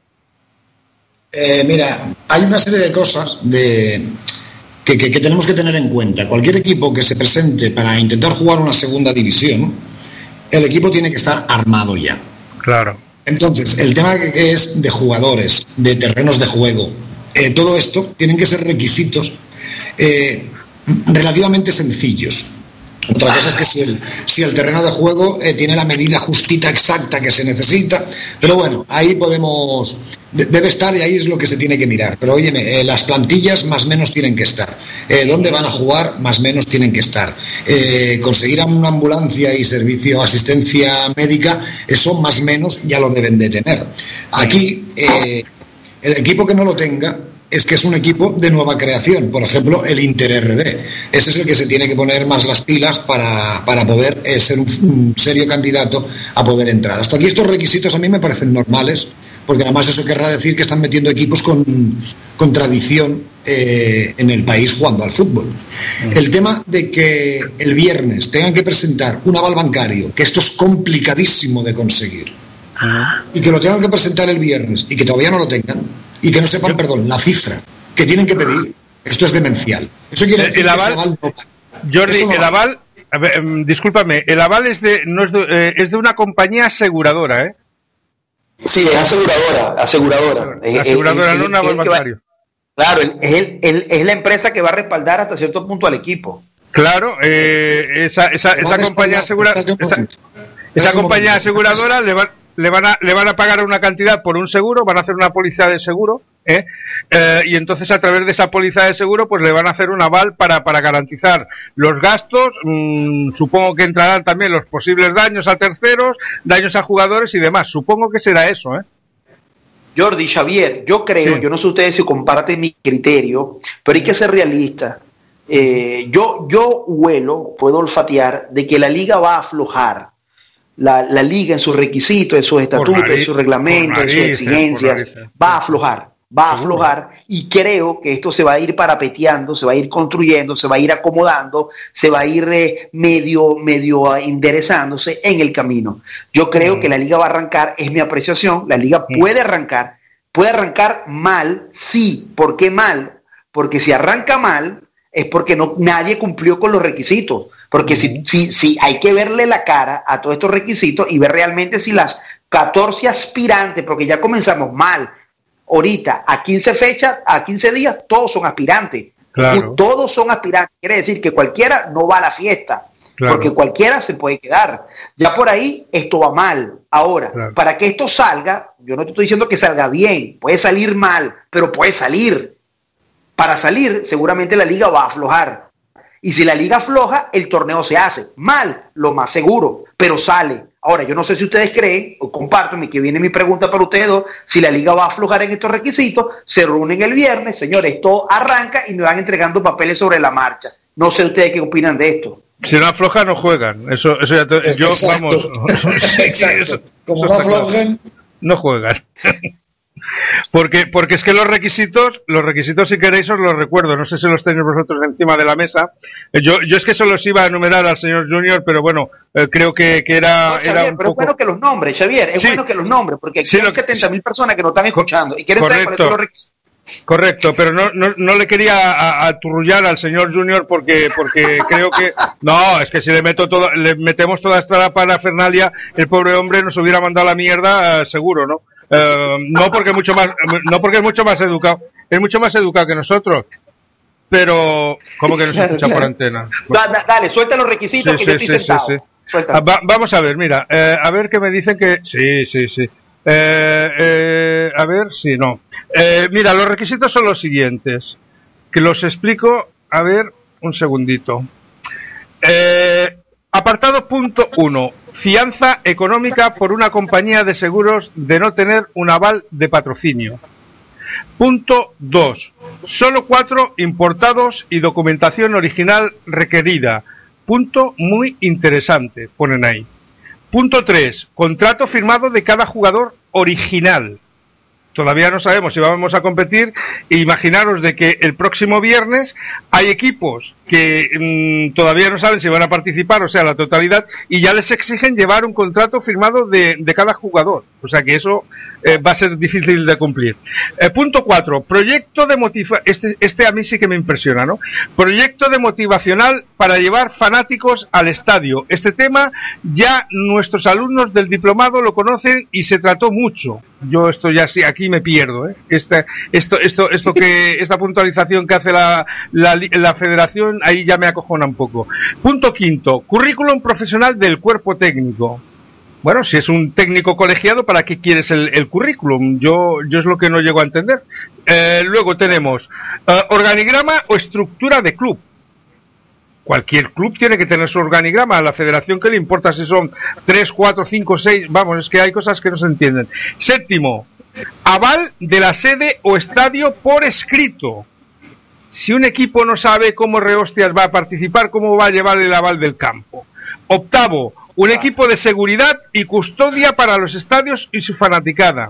Eh, mira, hay una serie de cosas de, que, que, que tenemos que tener en cuenta. Cualquier equipo que se presente para intentar jugar una segunda división, el equipo tiene que estar armado ya. Claro. Entonces, el tema que, que es de jugadores, de terrenos de juego, eh, todo esto tienen que ser requisitos eh, relativamente sencillos. Otra cosa es que si el, si el terreno de juego eh, tiene la medida justita, exacta que se necesita, pero bueno, ahí podemos, de, debe estar y ahí es lo que se tiene que mirar. Pero óyeme, eh, las plantillas más o menos tienen que estar, eh, dónde van a jugar más o menos tienen que estar, eh, conseguir una ambulancia y servicio, asistencia médica, eso más o menos ya lo deben de tener. Aquí, eh, el equipo que no lo tenga, es que es un equipo de nueva creación, por ejemplo el Inter R D, ese es el que se tiene que poner más las pilas para, para poder eh, ser un, un serio candidato a poder entrar. Hasta aquí estos requisitos a mí me parecen normales, porque además eso querrá decir que están metiendo equipos con, con tradición eh, en el país jugando al fútbol. El tema de que el viernes tengan que presentar un aval bancario, que esto es complicadísimo de conseguir, y que lo tengan que presentar el viernes y que todavía no lo tengan, y que no sepan, perdón, la cifra que tienen que pedir, esto es demencial. Eso quiere decir el aval, que ese aval no, Jordi, no el va. aval, a ver, discúlpame, el aval es de, no es de, eh, es de una compañía aseguradora, ¿eh? Sí, es aseguradora, aseguradora. Aseguradora, es, no un aval bancario. Claro, es, el, el, es la empresa que va a respaldar hasta cierto punto al equipo. Claro, eh, esa, esa, esa compañía aseguradora, esa, esa compañía aseguradora le va Le van, a, le van a pagar una cantidad por un seguro, van a hacer una póliza de seguro, ¿eh? Eh, y entonces a través de esa póliza de seguro pues le van a hacer un aval para, para garantizar los gastos, mmm, supongo que entrarán también los posibles daños a terceros, daños a jugadores y demás, supongo que será eso, ¿eh? Jordi, Xavier, yo creo, sí. Yo no sé ustedes si comparten mi criterio, pero hay que ser realista. Eh, yo, yo huelo, puedo olfatear de que la liga va a aflojar. La, la liga en sus requisitos, en sus estatutos, nariz, en sus reglamentos, nariz, en sus exigencias, va a aflojar, va a aflojar y creo que esto se va a ir parapeteando, se va a ir construyendo, se va a ir acomodando, se va a ir eh, medio, medio enderezándose en el camino. Yo creo mm. que la liga va a arrancar, es mi apreciación, la liga mm. puede arrancar, puede arrancar mal, sí, ¿por qué mal? Porque si arranca mal es porque no, nadie cumplió con los requisitos. Porque si, si, si hay que verle la cara a todos estos requisitos y ver realmente si las catorce aspirantes, porque ya comenzamos mal, ahorita a quince fechas, a quince días, todos son aspirantes. Claro. Todos son aspirantes. Quiere decir que cualquiera no va a la fiesta, claro. Porque cualquiera se puede quedar. Ya por ahí esto va mal. Ahora, claro. Para que esto salga, yo no te estoy diciendo que salga bien, puede salir mal, pero puede salir. Para salir, seguramente la liga va a aflojar. Y si la liga afloja, el torneo se hace mal, lo más seguro, pero sale. Ahora, yo no sé si ustedes creen, o comparten, que viene mi pregunta para ustedes dos, si la liga va a aflojar en estos requisitos, se reúnen el viernes, señores, esto arranca y me van entregando papeles sobre la marcha. No sé ustedes qué opinan de esto. Si no aflojan, no juegan. Eso, eso ya te, yo, Exacto. vamos. Exacto. Eso, Como eso no está claro. aflojen, No juegan. Porque, porque es que los requisitos, los requisitos si queréis os los recuerdo, no sé si los tenéis vosotros encima de la mesa. Yo, yo es que se los iba a enumerar al señor Junior, pero bueno, eh, creo que, que era, No, Xavier, era un pero poco... es bueno que los nombres, Xavier, es Sí. bueno que los nombres, porque aquí Sí, hay lo que- setenta mil personas que nos están escuchando y quieren saber cuáles Correcto. son los requisitos. Correcto, pero no, no, no le quería a- aturrullar al señor Junior porque, porque creo que... No, es que si le meto todo, le metemos toda esta parafernalia, el pobre hombre nos hubiera mandado a la mierda, eh, seguro, ¿no? Eh, no porque mucho más, no porque es mucho más educado, es mucho más educado que nosotros, pero como que no se escucha por antena. Da- da- dale, suelta los requisitos Sí, que sí, yo estoy sí, sí, sentado. sí. Suelta. Ah, va- vamos a ver, mira, eh, a ver que me dicen que... Sí, sí, sí. Eh, eh, a ver, sí, no. Eh, mira, los requisitos son los siguientes, que los explico, a ver, un segundito. Eh, apartado punto uno. Fianza económica por una compañía de seguros de no tener un aval de patrocinio. Punto dos. Solo cuatro importados y documentación original requerida. Punto muy interesante, ponen ahí. Punto tres. Contrato firmado de cada jugador original. Todavía no sabemos si vamos a competir. Imaginaros de que el próximo viernes hay equipos que mmm, todavía no saben si van a participar, o sea, la totalidad, y ya les exigen llevar un contrato firmado de, de cada jugador. O sea que eso eh, va a ser difícil de cumplir. Eh, punto cuatro. Proyecto de motiva este, este a mí sí que me impresiona, ¿no? Proyecto de motivacional para llevar fanáticos al estadio. Este tema ya nuestros alumnos del diplomado lo conocen y se trató mucho. Yo esto ya sí, aquí me pierdo, ¿eh? Este, esto, esto, esto que, esta puntualización que hace la, la, la federación, ahí ya me acojona un poco. Punto quinto. Currículum profesional del cuerpo técnico. Bueno, si es un técnico colegiado, ¿para qué quieres el, el currículum? Yo, yo es lo que no llego a entender. Eh, luego tenemos eh, organigrama o estructura de club. Cualquier club tiene que tener su organigrama. A la federación, ¿qué le importa si son tres, cuatro, cinco, seis? Vamos, es que hay cosas que no se entienden. Séptimo, aval de la sede o estadio por escrito. Si un equipo no sabe cómo rehostias va a participar, ¿cómo va a llevar el aval del campo? Octavo, un equipo de seguridad y custodia para los estadios y su fanaticada.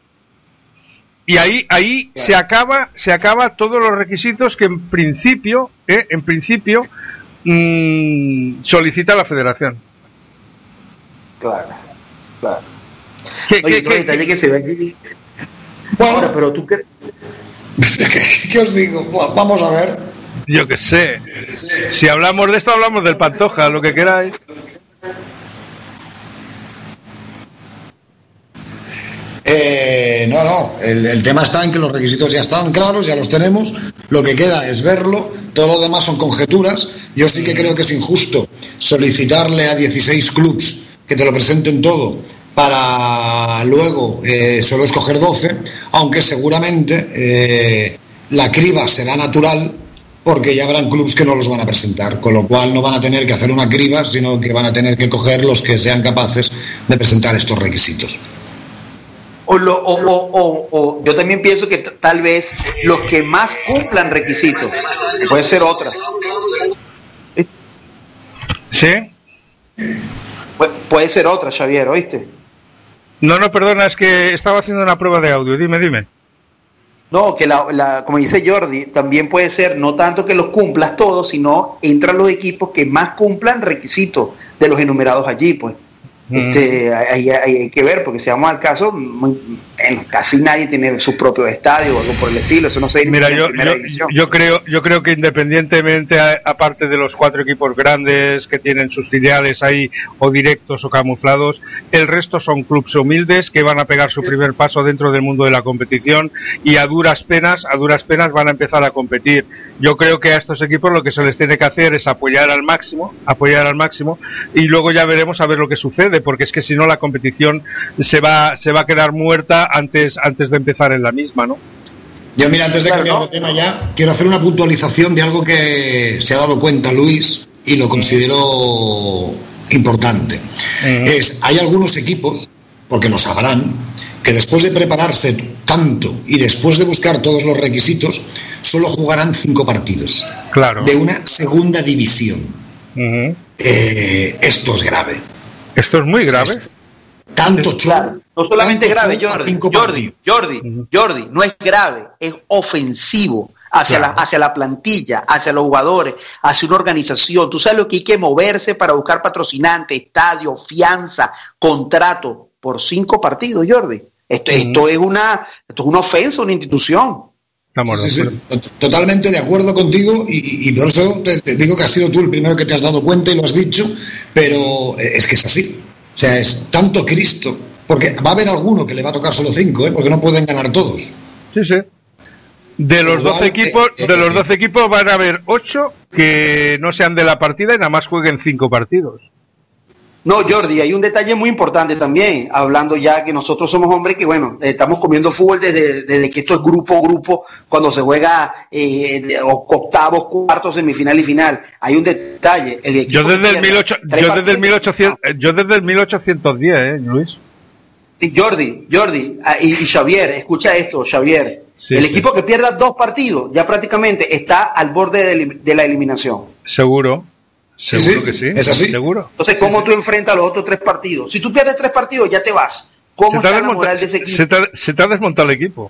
Y ahí, ahí se acaba, se acaba todos los requisitos que en principio, eh, en principio, mmm, solicita la Federación. Claro, claro. ¿Qué, Oye, qué, otro qué, detalle qué? que se ve aquí. Bueno. Ahora, pero tú crees. ¿Qué, qué os digo? Buah, vamos a ver. Yo qué sé. Si hablamos de esto, hablamos del Pantoja, lo que queráis. Eh, no, no, el, el tema está en que los requisitos ya están claros, ya los tenemos, lo que queda es verlo, todo lo demás son conjeturas. Yo sí que creo que es injusto solicitarle a dieciséis clubs que te lo presenten todo para luego eh, solo escoger doce, aunque seguramente eh, la criba será natural porque ya habrán clubs que no los van a presentar, con lo cual no van a tener que hacer una criba, sino que van a tener que coger los que sean capaces de presentar estos requisitos. O, lo, o, o, o, o yo también pienso que t- tal vez los que más cumplan requisitos, puede ser otra. ¿Sí? Pu- puede ser otra, Xavier, ¿oíste? No, no, perdona, es que estaba haciendo una prueba de audio. Dime, dime. No, que la, la, como dice Jordi, también puede ser no tanto que los cumplas todos, sino entran los equipos que más cumplan requisitos de los enumerados allí, pues. Este, hay, hay, hay que ver, porque si vamos al caso, muy, en, casi nadie tiene su propio estadio o algo por el estilo. Eso no se Mira, yo, yo, yo creo yo creo que independientemente, a, aparte de los cuatro equipos grandes que tienen sus filiales ahí, o directos o camuflados, el resto son clubes humildes que van a pegar su primer paso dentro del mundo de la competición y a duras penas, a duras penas van a empezar a competir. Yo creo que a estos equipos lo que se les tiene que hacer es apoyar al máximo, apoyar al máximo, y luego ya veremos a ver lo que sucede, porque es que si no la competición se va se va a quedar muerta antes antes de empezar en la misma, ¿no? Yo, mira, antes de cambiar de tema ya, quiero hacer una puntualización de algo que se ha dado cuenta Luis y lo considero importante. Uh-huh. Es, hay algunos equipos, porque lo sabrán, que después de prepararse tanto y después de buscar todos los requisitos, solo jugarán cinco partidos. Claro. De una segunda división. Uh-huh. Eh, esto es grave. Esto es muy grave. Es tanto show, claro. No solamente grave, Jordi, Jordi, Jordi, uh-huh. Jordi, no es grave, es ofensivo hacia, claro. la, hacia la plantilla, hacia los jugadores, hacia una organización. Tú sabes lo que hay que moverse para buscar patrocinante, estadio, fianza, contrato por cinco partidos, Jordi. Esto, uh-huh. esto, es una, esto es una ofensa a una institución. Sí, sí, sí. Totalmente de acuerdo contigo y, y por eso te, te digo que has sido tú el primero que te has dado cuenta y lo has dicho, pero es que es así. O sea, es tanto Cristo, porque va a haber alguno que le va a tocar solo cinco, ¿eh? Porque no pueden ganar todos. Sí, sí. De los doce equipos, eh, eh, de los doce equipos van a haber ocho que no sean de la partida y nada más jueguen cinco partidos. No, Jordi, hay un detalle muy importante también, hablando ya que nosotros somos hombres que, bueno, estamos comiendo fútbol desde, desde que esto es grupo grupo, cuando se juega eh, octavos, cuartos, semifinal y final. Hay un detalle. El yo desde el, mil ocho, yo desde el mil ochocientos, yo desde el mil ochocientos diez, ¿eh, Luis? Sí, Jordi, Jordi y, y Xavier, escucha esto, Xavier. Sí, el sí. equipo que pierda dos partidos ya prácticamente está al borde de, de la eliminación. Seguro. Seguro sí, sí. que sí. Es así. Seguro. Entonces, ¿cómo sí, tú sí. enfrentas los otros tres partidos? Si tú pierdes tres partidos, ya te vas. ¿Cómo está la moral de ese equipo? Se te, se te ha desmontado el equipo.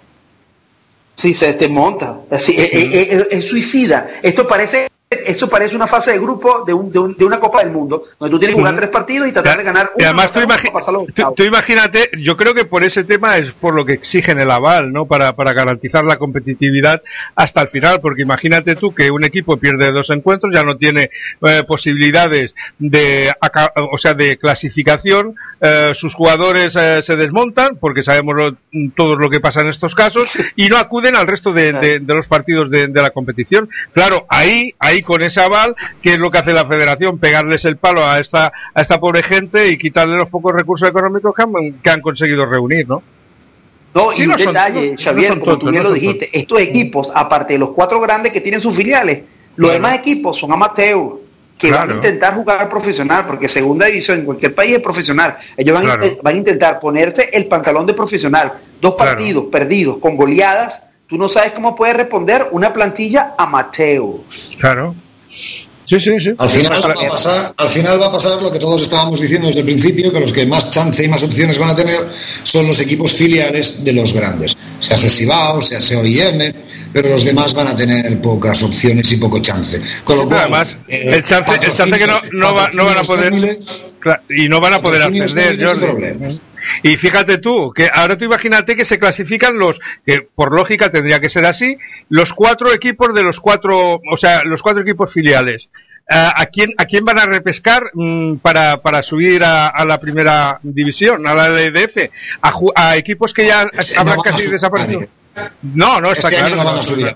Sí, se desmonta. Así, sí. es, es, es, es suicida. Esto parece... Eso parece una fase de grupo de, un, de, un, de una Copa del Mundo, donde tú tienes que jugar uh-huh. tres partidos y tratar ya, de ganar uno. Y además, tú, imagi- tú, tú imagínate, yo creo que por ese tema es por lo que exigen el aval, ¿no? Para, para garantizar la competitividad hasta el final, porque imagínate tú que un equipo pierde dos encuentros, ya no tiene eh, posibilidades de, o sea, de clasificación, eh, sus jugadores eh, se desmontan, porque sabemos lo, todo lo que pasa en estos casos, y no acuden al resto de, de, de los partidos de, de la competición. Claro, ahí, ahí con ese aval, ¿qué es lo que hace la federación? Pegarles el palo a esta a esta pobre gente y quitarle los pocos recursos económicos que han, que han conseguido reunir, ¿no? No, sí, y un no detalle, son, Xavier, no como tontos, tú bien no lo dijiste, tontos. Estos equipos, aparte de los cuatro grandes que tienen sus filiales, los claro. demás equipos son amateurs, que claro. van a intentar jugar profesional, porque segunda división en cualquier país es profesional. Ellos van, claro. a, van a intentar ponerse el pantalón de profesional. Dos partidos claro. perdidos con goleadas. Tú no sabes cómo puede responder una plantilla amateur. Claro. Sí, sí, sí. Al final, va a pasar, al final va a pasar lo que todos estábamos diciendo desde el principio, que los que más chance y más opciones van a tener son los equipos filiales de los grandes. Sea Sibao, sea O I M, pero los demás van a tener pocas opciones y poco chance. Con lo sí, cual, además, eh, el chance, el chance que no, no, va, no van a poder... Claro, y no van a poder ascender, Jordi. Y fíjate tú, que ahora tú imagínate que se clasifican los, que por lógica tendría que ser así, los cuatro equipos de los cuatro, o sea, los cuatro equipos filiales. Uh, ¿A quién, a quién van a repescar um, para, para subir a, a la primera división, a la L D F? A, a equipos que ya este habrán no casi desaparecido. No, no, está este claro. No van a subir.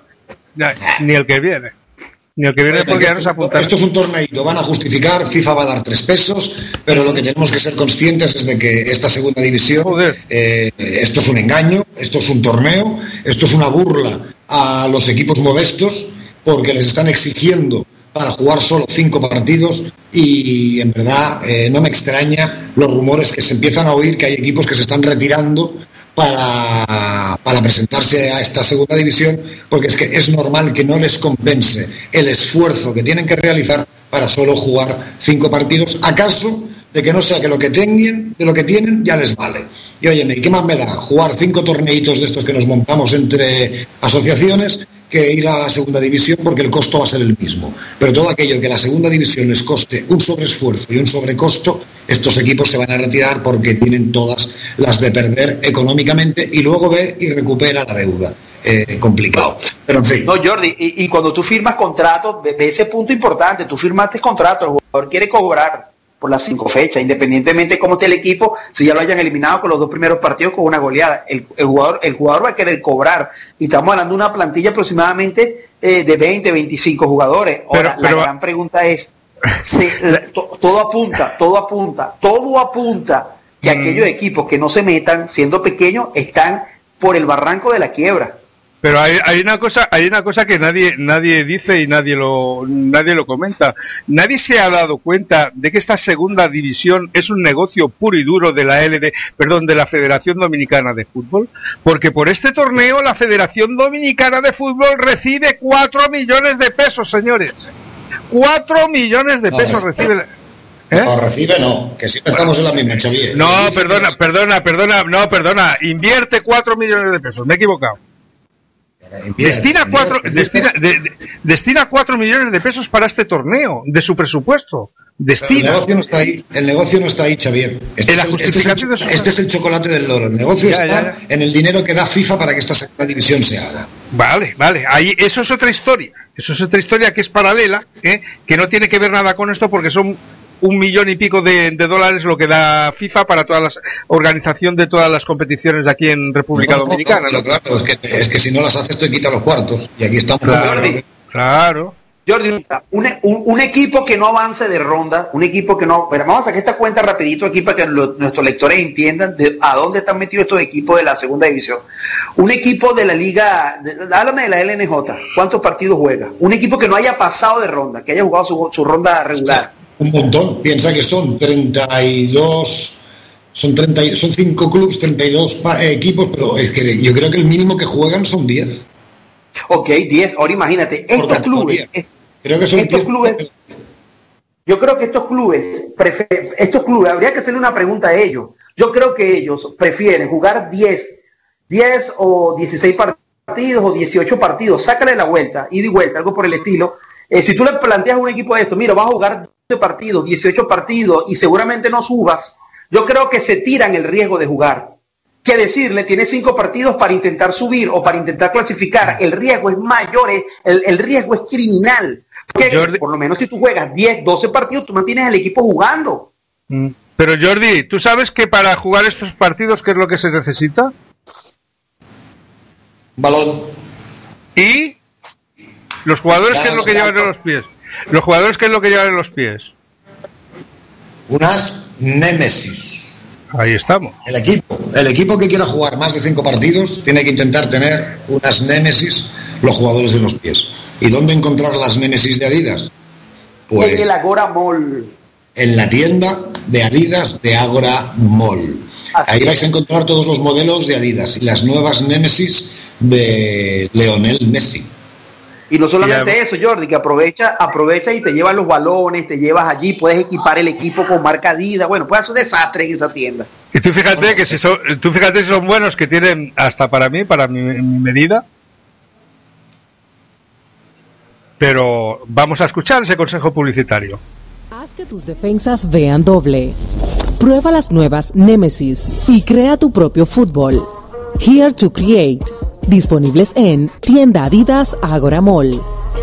Ni el que viene. Ni el que viene porque ya nos apuntan. Esto es un torneito, van a justificar, FIFA va a dar tres pesos, pero lo que tenemos que ser conscientes es de que esta segunda división, eh, esto es un engaño, esto es un torneo, esto es una burla a los equipos modestos, porque les están exigiendo para jugar solo cinco partidos y en verdad eh, no me extraña los rumores que se empiezan a oír que hay equipos que se están retirando para, para presentarse a esta segunda división, porque es que es normal que no les compense el esfuerzo que tienen que realizar para solo jugar cinco partidos, acaso de que no sea que lo que tengan, de lo que tienen ya les vale. Y óyeme, ¿qué más me da jugar cinco torneitos de estos que nos montamos entre asociaciones que ir a la segunda división, porque el costo va a ser el mismo? Pero todo aquello que la segunda división les coste un sobreesfuerzo y un sobrecosto, estos equipos se van a retirar porque tienen todas las de perder económicamente y luego ve y recupera la deuda. Eh, complicado. Pero en fin. No, Jordi, y, y cuando tú firmas contratos, ve, ve ese punto importante, tú firmaste contrato, el jugador quiere cobrar por las cinco fechas, independientemente de cómo esté el equipo, si ya lo hayan eliminado con los dos primeros partidos con una goleada, el, el jugador el jugador va a querer cobrar, y estamos hablando de una plantilla aproximadamente eh, de veinte, veinticinco jugadores. Ahora, pero, pero, la gran pregunta es, se, to, todo apunta, todo apunta, todo apunta que mm. aquellos equipos que no se metan, siendo pequeños, están por el barranco de la quiebra. Pero hay, hay una cosa, hay una cosa que nadie, nadie dice y nadie lo, nadie lo comenta. Nadie se ha dado cuenta de que esta segunda división es un negocio puro y duro de la L D, perdón, de la Federación Dominicana de Fútbol, porque por este torneo la Federación Dominicana de Fútbol recibe cuatro millones de pesos, señores. Cuatro millones de pesos no, recibe... ¿Eh? No, recibe no, que siempre estamos en la misma, Xavier. No, perdona, perdona, perdona, no, perdona, invierte cuatro millones de pesos, me he equivocado. Invierte, destina cuatro, destina, de, de, destina cuatro millones de pesos para este torneo, de su presupuesto. Destina. El negocio no está ahí, el negocio no está ahí, Xavier. Este, es el, este, es, el, este es el chocolate del loro. El negocio ya, está ya, ya. en el dinero que da FIFA para que esta segunda división se haga. Vale, vale, ahí eso es otra historia. Eso es otra historia que es paralela, ¿eh? Que no tiene que ver nada con esto porque son un millón y pico de, de dólares lo que da FIFA para toda la organización de todas las competiciones de aquí en República no, Dominicana. No, no, claro, claro, es que, es que si no las haces te quita los cuartos y aquí estamos. Claro, claro. Jordi, un, un, un equipo que no avance de ronda, un equipo que no... Pero vamos a sacar esta cuenta rapidito aquí para que lo, nuestros lectores entiendan de a dónde están metidos estos equipos de la segunda división. Un equipo de la liga... De, háblame de la L N J. ¿Cuántos partidos juega? Un equipo que no haya pasado de ronda, que haya jugado su, su ronda regular. Un montón. Piensa que son treinta y dos... Son treinta, son cinco clubes, treinta y dos eh, equipos, pero es que yo creo que el mínimo que juegan son diez. Ok, diez. Ahora imagínate, estos clubes... Creo que son estos clubes, yo creo que estos clubes, prefieren, estos clubes, habría que hacerle una pregunta a ellos. Yo creo que ellos prefieren jugar diez, diez o dieciséis partidos o dieciocho partidos, sácale la vuelta, ida y vuelta, algo por el estilo. Eh, si tú le planteas a un equipo de esto, mira, vas a jugar doce partidos, dieciocho partidos y seguramente no subas, yo creo que se tiran el riesgo de jugar. Que decirle, tienes cinco partidos para intentar subir o para intentar clasificar, el riesgo es mayor, el, el riesgo es criminal. Porque Jordi, por lo menos si tú juegas diez, doce partidos, tú mantienes al equipo jugando. Pero Jordi, ¿tú sabes que para jugar estos partidos qué es lo que se necesita? Balón. ¿Y? ¿Los jugadores qué es lo que llevan en los pies? ¿Los jugadores qué es lo que llevan en los pies? Unas némesis. Ahí estamos. El equipo, el equipo que quiera jugar más de cinco partidos tiene que intentar tener unas némesis los jugadores en los pies. ¿Y dónde encontrar las némesis de Adidas? Pues en el Agora Mall. En la tienda de Adidas de Agora Mall. Así Ahí vais a encontrar todos los modelos de Adidas y las nuevas némesis de Lionel Messi. Y no solamente eso, Jordi, que aprovecha, aprovecha y te llevas los balones, te llevas allí, puedes equipar el equipo con marca Adidas, bueno, puedes hacer un desastre en esa tienda. Y tú fíjate que si son, tú fíjate si son buenos, que tienen hasta para mí, para mi, mi medida. Pero vamos a escuchar ese consejo publicitario. Haz que tus defensas vean doble. Prueba las nuevas Nemesis y crea tu propio fútbol. Here to Create. Disponibles en tienda Adidas Agora Mall.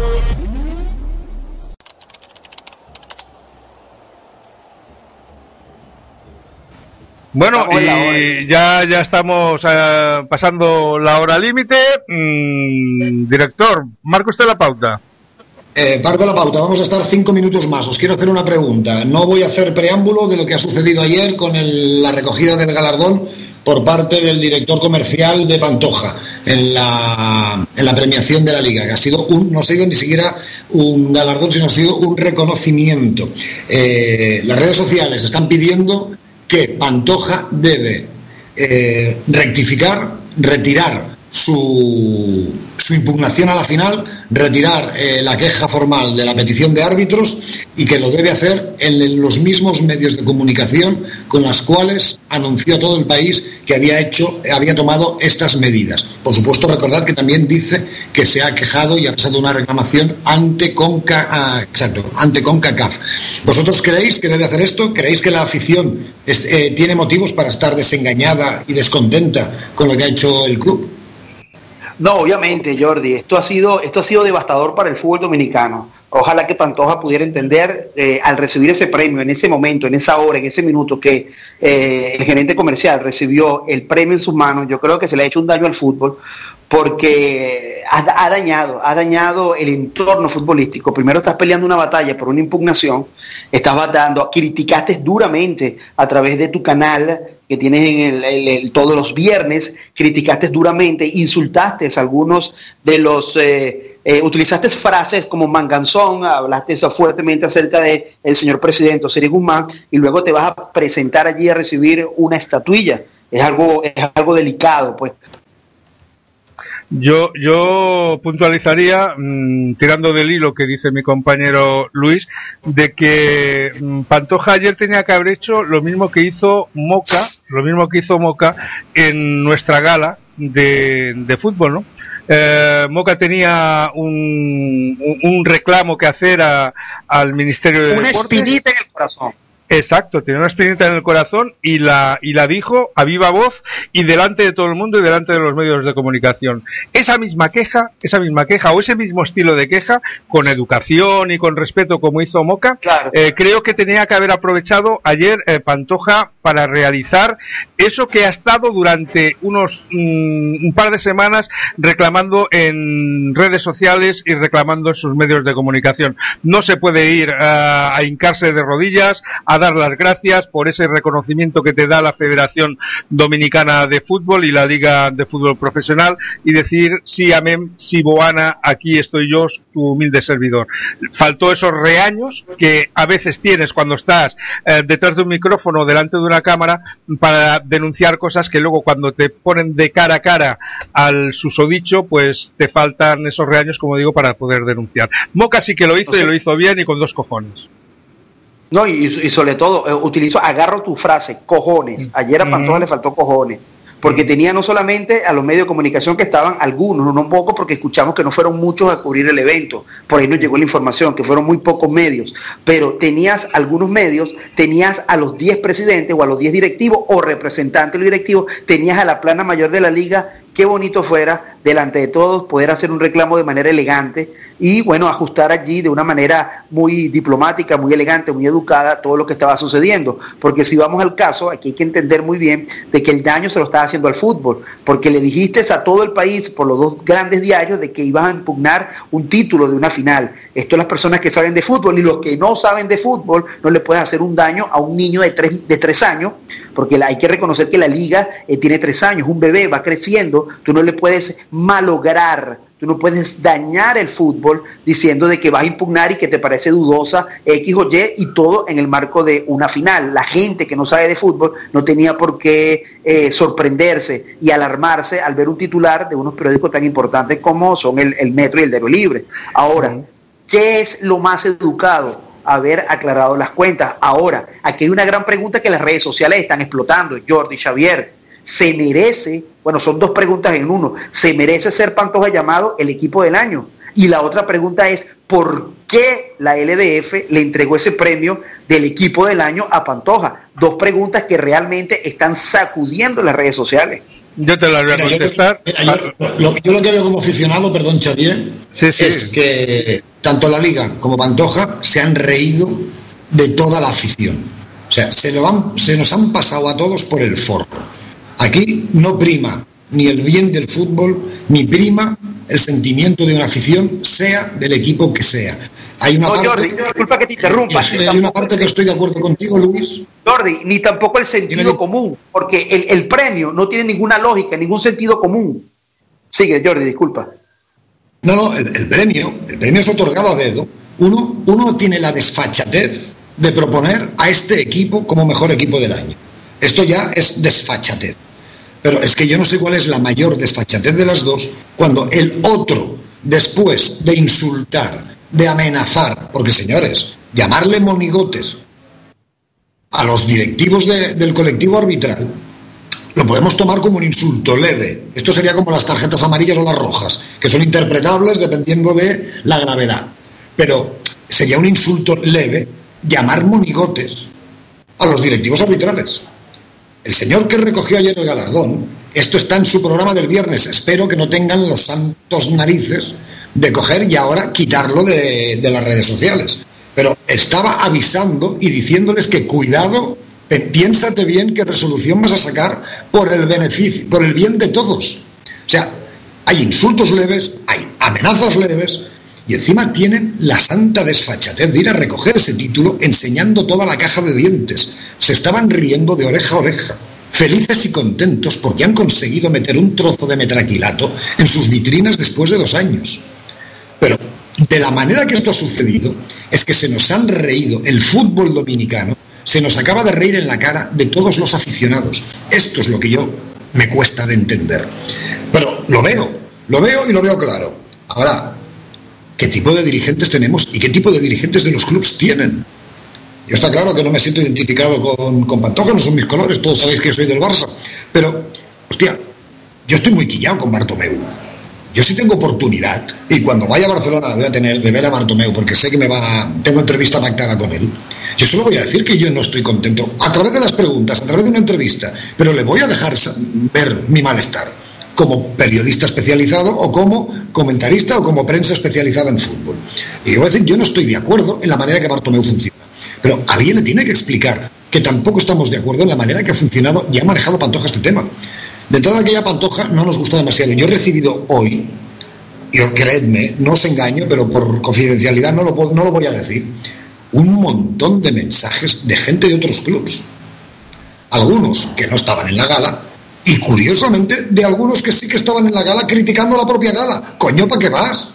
Bueno, y ya, ya estamos uh, pasando la hora límite. Mm, director, marca usted la pauta. Eh, marco la pauta, vamos a estar cinco minutos más. Os quiero hacer una pregunta. No voy a hacer preámbulo de lo que ha sucedido ayer con el, la recogida del galardón por parte del director comercial de Pantoja en la, en la premiación de la Liga, que ha sido un, no ha sido ni siquiera un galardón, sino ha sido un reconocimiento. Eh, las redes sociales están pidiendo que Pantoja debe eh, rectificar, retirar su, su impugnación a la final, retirar eh, la queja formal de la petición de árbitros y que lo debe hacer en los mismos medios de comunicación con los cuales anunció a todo el país que había hecho, había tomado estas medidas. Por supuesto, recordad que también dice que se ha quejado y ha presentado una reclamación ante Conca, ah, exacto, ante CONCACAF. ¿Vosotros creéis que debe hacer esto? ¿Creéis que la afición es, eh, tiene motivos para estar desengañada y descontenta con lo que ha hecho el club? No, obviamente, Jordi, esto ha sido, esto ha sido devastador para el fútbol dominicano. Ojalá que Pantoja pudiera entender eh, al recibir ese premio, en ese momento, en esa hora, en ese minuto que eh, el gerente comercial recibió el premio en sus manos. Yo creo que se le ha hecho un daño al fútbol porque ha, ha dañado, ha dañado el entorno futbolístico. Primero estás peleando una batalla por una impugnación, estabas dando, criticaste duramente a través de tu canal que tienes en el, el, el, todos los viernes, criticaste duramente, insultaste a algunos de los, eh, eh, utilizaste frases como manganzón, hablaste eso fuertemente acerca de el señor presidente Osiris Guzmán, y luego te vas a presentar allí a recibir una estatuilla. Es algo, es algo delicado, pues. Yo, yo puntualizaría, mmm, tirando del hilo que dice mi compañero Luis, de que mmm, Pantoja ayer tenía que haber hecho lo mismo que hizo Moca, lo mismo que hizo Moca en nuestra gala de, de fútbol, ¿no? Eh, Moca tenía un, un, un reclamo que hacer a, al Ministerio de Una Deportes. espinita en el corazón. Exacto, tenía una espinita en el corazón y la y la dijo a viva voz y delante de todo el mundo y delante de los medios de comunicación. Esa misma queja, esa misma queja o ese mismo estilo de queja, con educación y con respeto como hizo Moca, Claro. eh, creo que tenía que haber aprovechado ayer eh, Pantoja para realizar eso que ha estado durante unos mm, un par de semanas reclamando en redes sociales y reclamando en sus medios de comunicación. No se puede ir uh, a hincarse de rodillas, a dar las gracias por ese reconocimiento que te da la Federación Dominicana de Fútbol y la Liga de Fútbol Profesional y decir sí, amén, sí, boana, aquí estoy yo, tu humilde servidor. Faltó esos reaños que a veces tienes cuando estás eh, detrás de un micrófono, delante de una cámara, para denunciar cosas que luego cuando te ponen de cara a cara al susodicho, pues te faltan esos reaños, como digo, para poder denunciar. Moca sí que lo hizo, o sea, y lo hizo bien y con dos cojones. No, y, y sobre todo, eh, utilizo, agarro tu frase, cojones. Ayer a Pantoja mm. le faltó cojones, porque mm. tenía no solamente a los medios de comunicación que estaban algunos, no pocos, porque escuchamos que no fueron muchos a cubrir el evento, por ahí nos llegó la información, que fueron muy pocos medios, pero tenías algunos medios, tenías a los diez presidentes o a los diez directivos o representantes de los directivos, tenías a la plana mayor de la liga. Qué bonito fuera, delante de todos, poder hacer un reclamo de manera elegante y, bueno, ajustar allí de una manera muy diplomática, muy elegante, muy educada todo lo que estaba sucediendo. Porque si vamos al caso, aquí hay que entender muy bien de que el daño se lo estaba haciendo al fútbol, porque le dijiste a todo el país, por los dos grandes diarios, de que ibas a impugnar un título de una final. Esto las personas que saben de fútbol y los que no saben de fútbol, no le puedes hacer un daño a un niño de tres, de tres años, porque hay que reconocer que la liga eh, tiene tres años, un bebé va creciendo. Tú no le puedes malograr, tú no puedes dañar el fútbol diciendo de que vas a impugnar y que te parece dudosa X o Y, y todo en el marco de una final. La gente que no sabe de fútbol no tenía por qué eh, sorprenderse y alarmarse al ver un titular de unos periódicos tan importantes como son el, el Metro y el Diario Libre. Ahora, ¿qué es lo más educado? Haber aclarado las cuentas. Ahora, aquí hay una gran pregunta que las redes sociales están explotando. Jordi, Xavier, ¿se merece, bueno, son dos preguntas en uno, ¿se merece ser Pantoja llamado el equipo del año? Y la otra pregunta es, ¿por qué la L D F le entregó ese premio del equipo del año a Pantoja? Dos preguntas que realmente están sacudiendo las redes sociales. Yo te las voy a mira, contestar. Yo, mira, yo, lo, yo lo que veo como aficionado, perdón, Xavier, sí, sí. es que tanto la Liga como Pantoja se han reído de toda la afición. O sea, se, lo han, se nos han pasado a todos por el forro. Aquí no prima ni el bien del fútbol, ni prima el sentimiento de una afición, sea del equipo que sea. Hay una no, parte, Jordi, disculpa que te interrumpa. Hay tampoco, una parte que estoy de acuerdo contigo, Luis. Jordi, ni tampoco el sentido común, porque el, el premio no tiene ninguna lógica, ningún sentido común. Sigue, Jordi, disculpa. No, no, el, el premio, el premio es otorgado a dedo. Uno, uno tiene la desfachatez de proponer a este equipo como mejor equipo del año. Esto ya es desfachatez. Pero es que yo no sé cuál es la mayor desfachatez de las dos, cuando el otro, después de insultar, de amenazar, porque señores, llamarle monigotes a los directivos de, del colectivo arbitral, lo podemos tomar como un insulto leve. Esto sería como las tarjetas amarillas o las rojas, que son interpretables dependiendo de la gravedad. Pero sería un insulto leve llamar monigotes a los directivos arbitrales. El señor que recogió ayer el galardón, esto está en su programa del viernes, espero que no tengan los santos narices de coger y ahora quitarlo de, de las redes sociales. Pero estaba avisando y diciéndoles que cuidado, piénsate bien qué resolución vas a sacar por el beneficio, por el bien de todos. O sea, hay insultos leves, hay amenazas leves, y encima tienen la santa desfachatez de ir a recoger ese título enseñando toda la caja de dientes. Se estaban riendo de oreja a oreja, felices y contentos porque han conseguido meter un trozo de metraquilato en sus vitrinas después de dos años. Pero de la manera que esto ha sucedido es que se nos han reído el fútbol dominicano, se nos acaba de reír en la cara de todos los aficionados. Esto es lo que yo me cuesta de entender. Pero lo veo. Lo veo y lo veo claro. Ahora, ¿qué tipo de dirigentes tenemos y qué tipo de dirigentes de los clubes tienen? Yo está claro que no me siento identificado con, con Pantoja, no son mis colores, todos sabéis que soy del Barça, pero, hostia, yo estoy muy quillado con Bartomeu. Yo sí tengo oportunidad, y cuando vaya a Barcelona voy a tener de ver a Bartomeu, porque sé que me va, tengo entrevista pactada con él. Yo solo voy a decir que yo no estoy contento, a través de las preguntas, a través de una entrevista, pero le voy a dejar ver mi malestar, como periodista especializado, o como comentarista, o como prensa especializada en fútbol. Y yo voy a decir, yo no estoy de acuerdo en la manera que Bartomeu funciona. Pero alguien le tiene que explicar que tampoco estamos de acuerdo en la manera que ha funcionado y ha manejado Pantoja este tema. De entrada, que ya Pantoja no nos gusta demasiado. Yo he recibido hoy, y creedme, no os engaño, pero por confidencialidad no lo, no lo voy a decir, un montón de mensajes de gente de otros clubes. Algunos que no estaban en la gala, y curiosamente de algunos que sí que estaban en la gala criticando la propia gala. Coño, ¿para qué vas?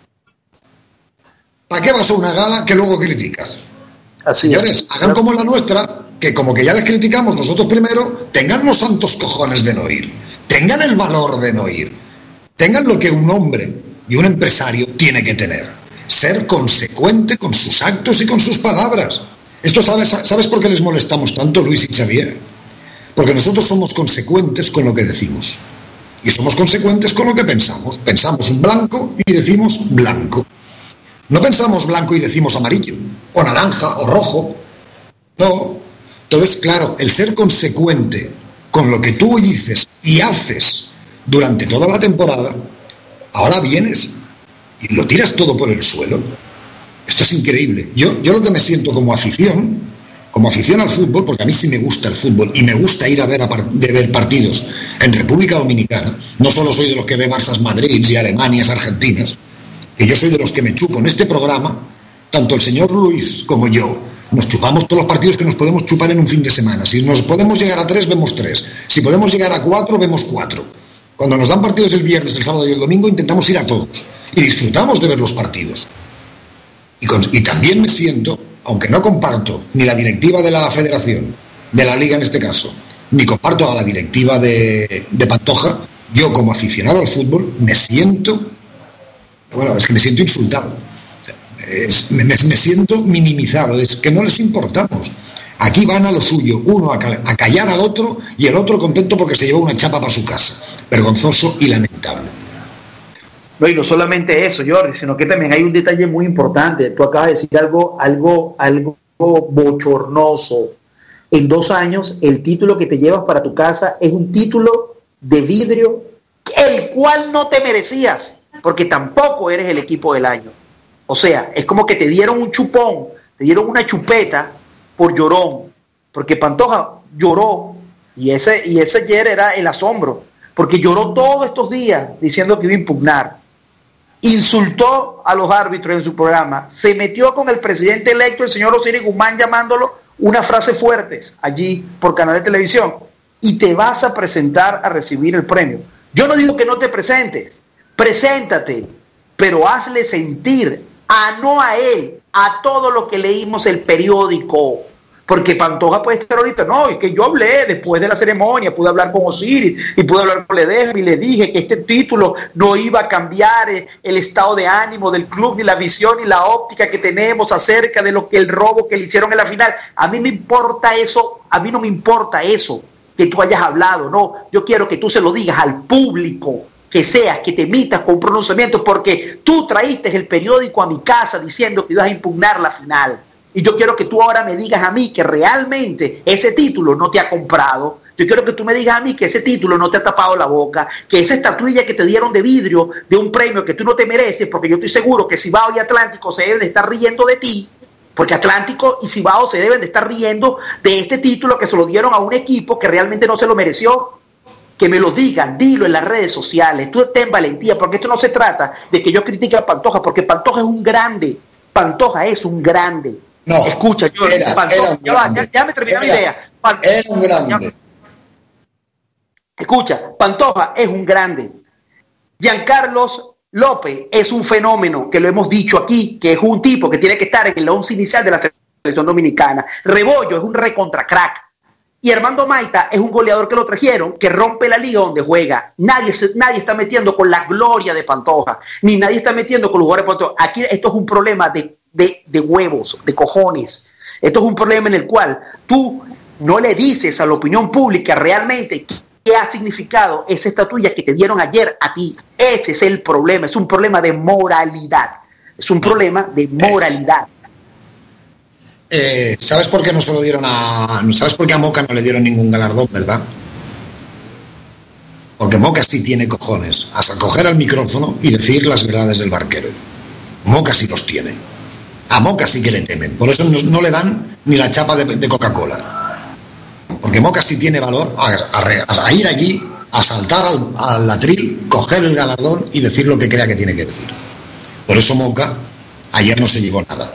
¿Para qué vas a una gala que luego criticas? Así Señores, es. Hagan como la nuestra, que como que ya les criticamos nosotros primero, tengan los santos cojones de no ir, tengan el valor de no ir, tengan lo que un hombre y un empresario tiene que tener, ser consecuente con sus actos y con sus palabras. Esto sabes, ¿sabes por qué les molestamos tanto, Luis y Xavier? Porque nosotros somos consecuentes con lo que decimos, y somos consecuentes con lo que pensamos. Pensamos un blanco y decimos blanco. No pensamos blanco y decimos amarillo, o naranja, o rojo. No. Entonces, claro, el ser consecuente con lo que tú dices y haces durante toda la temporada, ahora vienes y lo tiras todo por el suelo. Esto es increíble. Yo, yo lo que me siento como afición, como afición al fútbol, porque a mí sí me gusta el fútbol y me gusta ir a ver, a par, de ver partidos en República Dominicana. No solo soy de los que ve Barças Madrid y Alemanias Argentinas, que yo soy de los que me chupo en este programa, tanto el señor Luis como yo, nos chupamos todos los partidos que nos podemos chupar en un fin de semana. Si nos podemos llegar a tres, vemos tres. Si podemos llegar a cuatro, vemos cuatro. Cuando nos dan partidos el viernes, el sábado y el domingo, intentamos ir a todos. Y disfrutamos de ver los partidos. Y, con, y también me siento, aunque no comparto ni la directiva de la federación, de la liga en este caso, ni comparto a la directiva de, de Pantoja, yo como aficionado al fútbol me siento... Bueno, es que me siento insultado, es, me, me siento minimizado, es que no les importamos. Aquí van a lo suyo, uno a, cal, a callar al otro y el otro contento porque se llevó una chapa para su casa. Vergonzoso y lamentable. No, y no solamente eso, Jordi, sino que también hay un detalle muy importante. Tú acabas de decir algo, algo, algo bochornoso. En dos años, el título que te llevas para tu casa es un título de vidrio, el cual no te merecías, porque tampoco eres el equipo del año. O sea, es como que te dieron un chupón, te dieron una chupeta por llorón, porque Pantoja lloró, y ese, y ese ayer era el asombro, porque lloró todos estos días diciendo que iba a impugnar, insultó a los árbitros en su programa, se metió con el presidente electo, el señor Osiris Guzmán, llamándolo unas frases fuertes allí por canal de televisión, y te vas a presentar a recibir el premio. Yo no digo que no te presentes, preséntate, pero hazle sentir, a no a él, a todo lo que leímos el periódico, porque Pantoja puede estar ahorita, no, es que yo hablé después de la ceremonia, pude hablar con Osiris y pude hablar con Ledesma y le dije que este título no iba a cambiar el estado de ánimo del club, ni la visión, ni la óptica que tenemos acerca de lo que el robo que le hicieron en la final. A mí me importa eso, a mí no me importa eso, que tú hayas hablado, no, yo quiero que tú se lo digas al público, que seas, que te emitas con un pronunciamiento, porque tú traíste el periódico a mi casa diciendo que ibas a impugnar la final, y yo quiero que tú ahora me digas a mí que realmente ese título no te ha comprado. Yo quiero que tú me digas a mí que ese título no te ha tapado la boca, que esa estatuilla que te dieron de vidrio de un premio que tú no te mereces, porque yo estoy seguro que Cibao y Atlántico se deben de estar riendo de ti, porque Atlántico y Cibao se deben de estar riendo de este título que se lo dieron a un equipo que realmente no se lo mereció. Que me lo digan, dilo en las redes sociales, tú ten valentía, porque esto no se trata de que yo critique a Pantoja, porque Pantoja es un grande, Pantoja es un grande. No, escucha, yo, era, Pantoja, era ya, ya, ya me terminé la idea. Pantoja, es un grande. Ya, escucha, Pantoja es un grande. Giancarlos López es un fenómeno, que lo hemos dicho aquí, que es un tipo que tiene que estar en el once inicial de la selección dominicana. Rebollo es un recontra crack. Y Armando Maita es un goleador que lo trajeron, que rompe la liga donde juega. Nadie, se, nadie está metiendo con la gloria de Pantoja, ni nadie está metiendo con los jugadores de Pantoja. Aquí esto es un problema de, de, de huevos, de cojones. Esto es un problema en el cual tú no le dices a la opinión pública realmente qué ha significado esa estatuilla que te dieron ayer a ti. Ese es el problema, es un problema de moralidad. Es un problema de moralidad. Eh, ¿Sabes por qué no se lo dieron a... ¿Sabes por qué a Moca no le dieron ningún galardón, verdad? Porque Moca sí tiene cojones a coger al micrófono y decir las verdades del barquero. Moca sí los tiene. A Moca sí que le temen. Por eso no, no le dan ni la chapa de, de Coca-Cola. Porque Moca sí tiene valor a, a, a ir allí, a saltar al, al atril, coger el galardón y decir lo que crea que tiene que decir. Por eso Moca ayer no se llevó nada.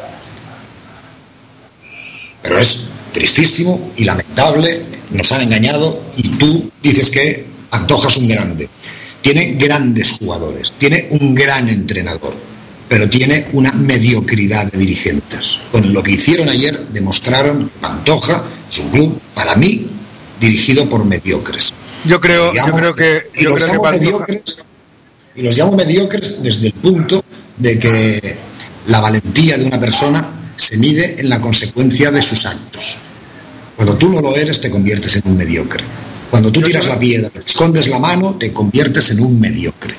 Pero es tristísimo y lamentable, nos han engañado y tú dices que Pantoja es un grande. Tiene grandes jugadores, tiene un gran entrenador, pero tiene una mediocridad de dirigentes. Con lo que hicieron ayer demostraron que Pantoja es un club, para mí, dirigido por mediocres. Yo creo, llamo, yo creo que... Y, yo los creo llamo que Pantoja... mediocres, y los llamo mediocres desde el punto de que la valentía de una persona se mide en la consecuencia de sus actos. Cuando tú no lo eres, te conviertes en un mediocre. Cuando tú tiras la piedra, escondes la mano, te conviertes en un mediocre.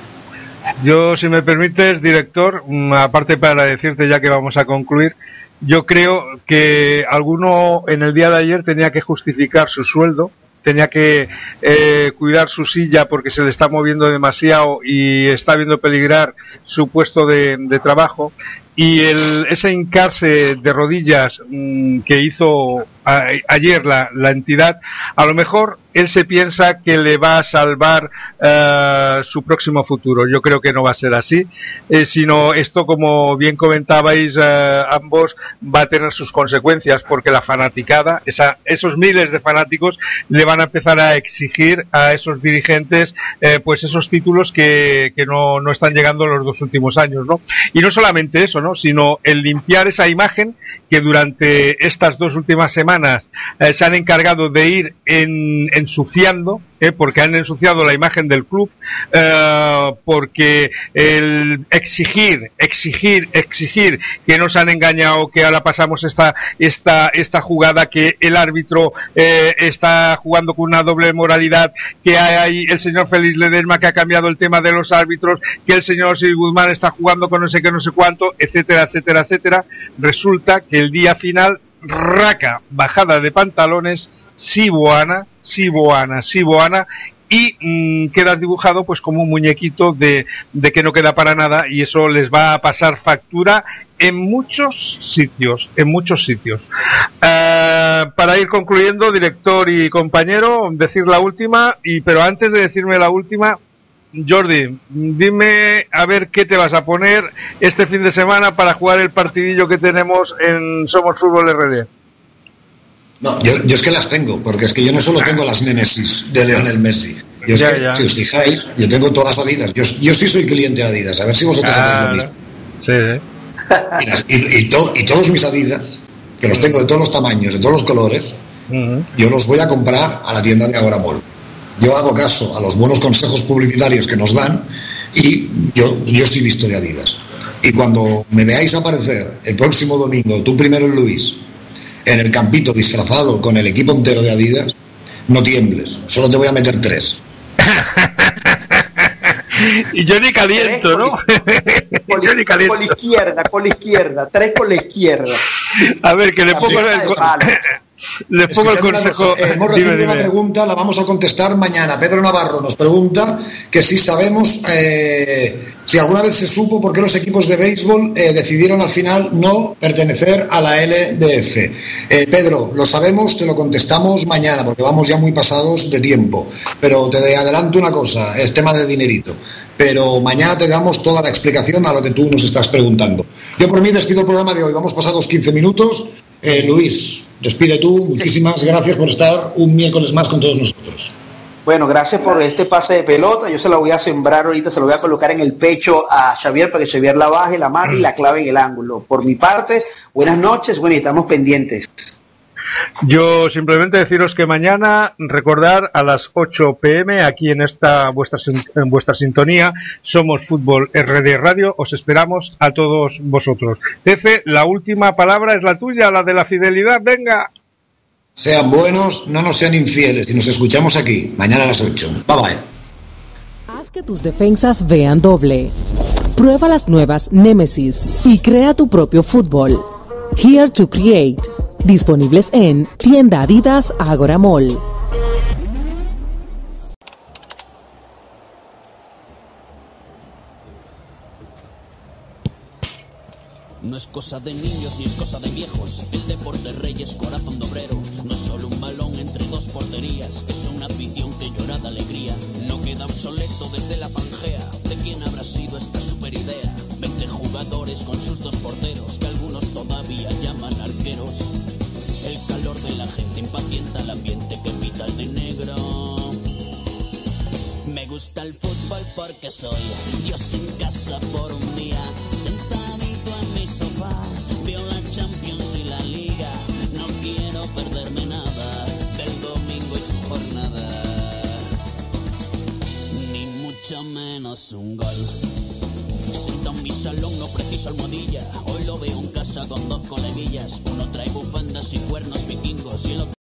Yo, si me permites, director, aparte para decirte ya que vamos a concluir, yo creo que alguno en el día de ayer tenía que justificar su sueldo, tenía que eh, cuidar su silla porque se le está moviendo demasiado y está viendo peligrar su puesto de, de trabajo. Y el, ese hincarse de rodillas mmm, que hizo a, ayer la, la entidad, a lo mejor él se piensa que le va a salvar uh, su próximo futuro. Yo creo que no va a ser así, eh, sino esto, como bien comentabais uh, ambos, va a tener sus consecuencias, porque la fanaticada, esa, esos miles de fanáticos le van a empezar a exigir a esos dirigentes eh, pues esos títulos que, que no, no están llegando en los dos últimos años, ¿no? Y no solamente eso, ¿no? Sino el limpiar esa imagen que durante estas dos últimas semanas eh, se han encargado de ir en, ensuciando, eh, porque han ensuciado la imagen del club, eh, porque el exigir, exigir, exigir que nos han engañado, que ahora pasamos esta esta esta jugada, que el árbitro eh, está jugando con una doble moralidad, que hay el señor Félix Ledesma que ha cambiado el tema de los árbitros, que el señor Sir Guzmán está jugando con no sé qué, no sé cuánto, etcétera, etcétera, etcétera. Resulta que el día final, raca, bajada de pantalones, Siboana, Siboana, Siboana, y mmm, quedas dibujado pues como un muñequito de, de que no queda para nada, y eso les va a pasar factura en muchos sitios, en muchos sitios. Uh, para ir concluyendo, director y compañero, decir la última, y pero antes de decirme la última, Jordi, dime a ver qué te vas a poner este fin de semana para jugar el partidillo que tenemos en Somos Fútbol R D. No, yo, yo es que las tengo, porque es que yo no solo tengo las Némesis de Lionel Messi. Yo es ya, que, ya. Si os fijáis, yo tengo todas las Adidas. Yo, yo sí soy cliente de Adidas, a ver si vosotros claro. hacéis lo mismo. Sí, sí. Y, las, y, y, to, y todos mis Adidas, que los tengo de todos los tamaños, de todos los colores, uh-huh. yo los voy a comprar a la tienda de Agora Mall. Yo hago caso a los buenos consejos publicitarios que nos dan y yo, yo sí visto de Adidas. Y cuando me veáis aparecer el próximo domingo, tú primero Luis, en el campito disfrazado con el equipo entero de Adidas, no tiembles, solo te voy a meter tres. Y yo ni caliento, ¿no? Con, yo ni caliento. Con la izquierda, con la izquierda, tres con la izquierda. A ver, que le pongo el, le pongo el consejo. Eh, hemos recibido dime, una dime. pregunta, la vamos a contestar mañana. Pedro Navarro nos pregunta que si sabemos, eh, si alguna vez se supo por qué los equipos de béisbol eh, decidieron al final no pertenecer a la L D F. Eh, Pedro, lo sabemos, te lo contestamos mañana, porque vamos ya muy pasados de tiempo. Pero te adelanto una cosa, es tema de dinerito. Pero mañana te damos toda la explicación a lo que tú nos estás preguntando. Yo por mí despido el programa de hoy. Vamos pasados quince minutos. Eh, Luis, despide tú. Muchísimas sí. gracias por estar un miércoles más con todos nosotros. Bueno, gracias por este pase de pelota. Yo se la voy a sembrar ahorita, se lo voy a colocar en el pecho a Xavier para que Xavier la baje, la mate y la clave en el ángulo. Por mi parte, buenas noches. Bueno, y estamos pendientes. Yo simplemente deciros que mañana, recordar a las ocho pm aquí en esta vuestra en vuestra sintonía, Somos Fútbol R D Radio, os esperamos a todos vosotros. Efe, la última palabra es la tuya, la de la fidelidad, venga. Sean buenos, no nos sean infieles y nos escuchamos aquí, mañana a las ocho. Bye bye. Haz que tus defensas vean doble. Prueba las nuevas Nemesis y crea tu propio fútbol. Here to Create. Disponibles en tienda Adidas Agora Mall. No es cosa de niños ni es cosa de viejos. El deporte rey es corazón de obrero. No es solo un balón entre dos porterías. Es una afición que llora de alegría. No queda obsoleto desde la Pangea. ¿De quién habrá sido esta super idea? veinte jugadores con sus dos porteros, que algunos todavía llaman arqueros. El calor de la gente impacienta el ambiente que pita el de negro. Me gusta el fútbol porque soy Dios en casa por un día. Sentadito en mi sofá, veo la Champions y la Liga. No quiero perderme nada del domingo y su jornada. Ni mucho menos un gol. Sentado en mi salón, no preciso almohadilla. Hoy lo veo en casa con dos coleguillas. Uno trae bufandas y cuernos vikingos y el otro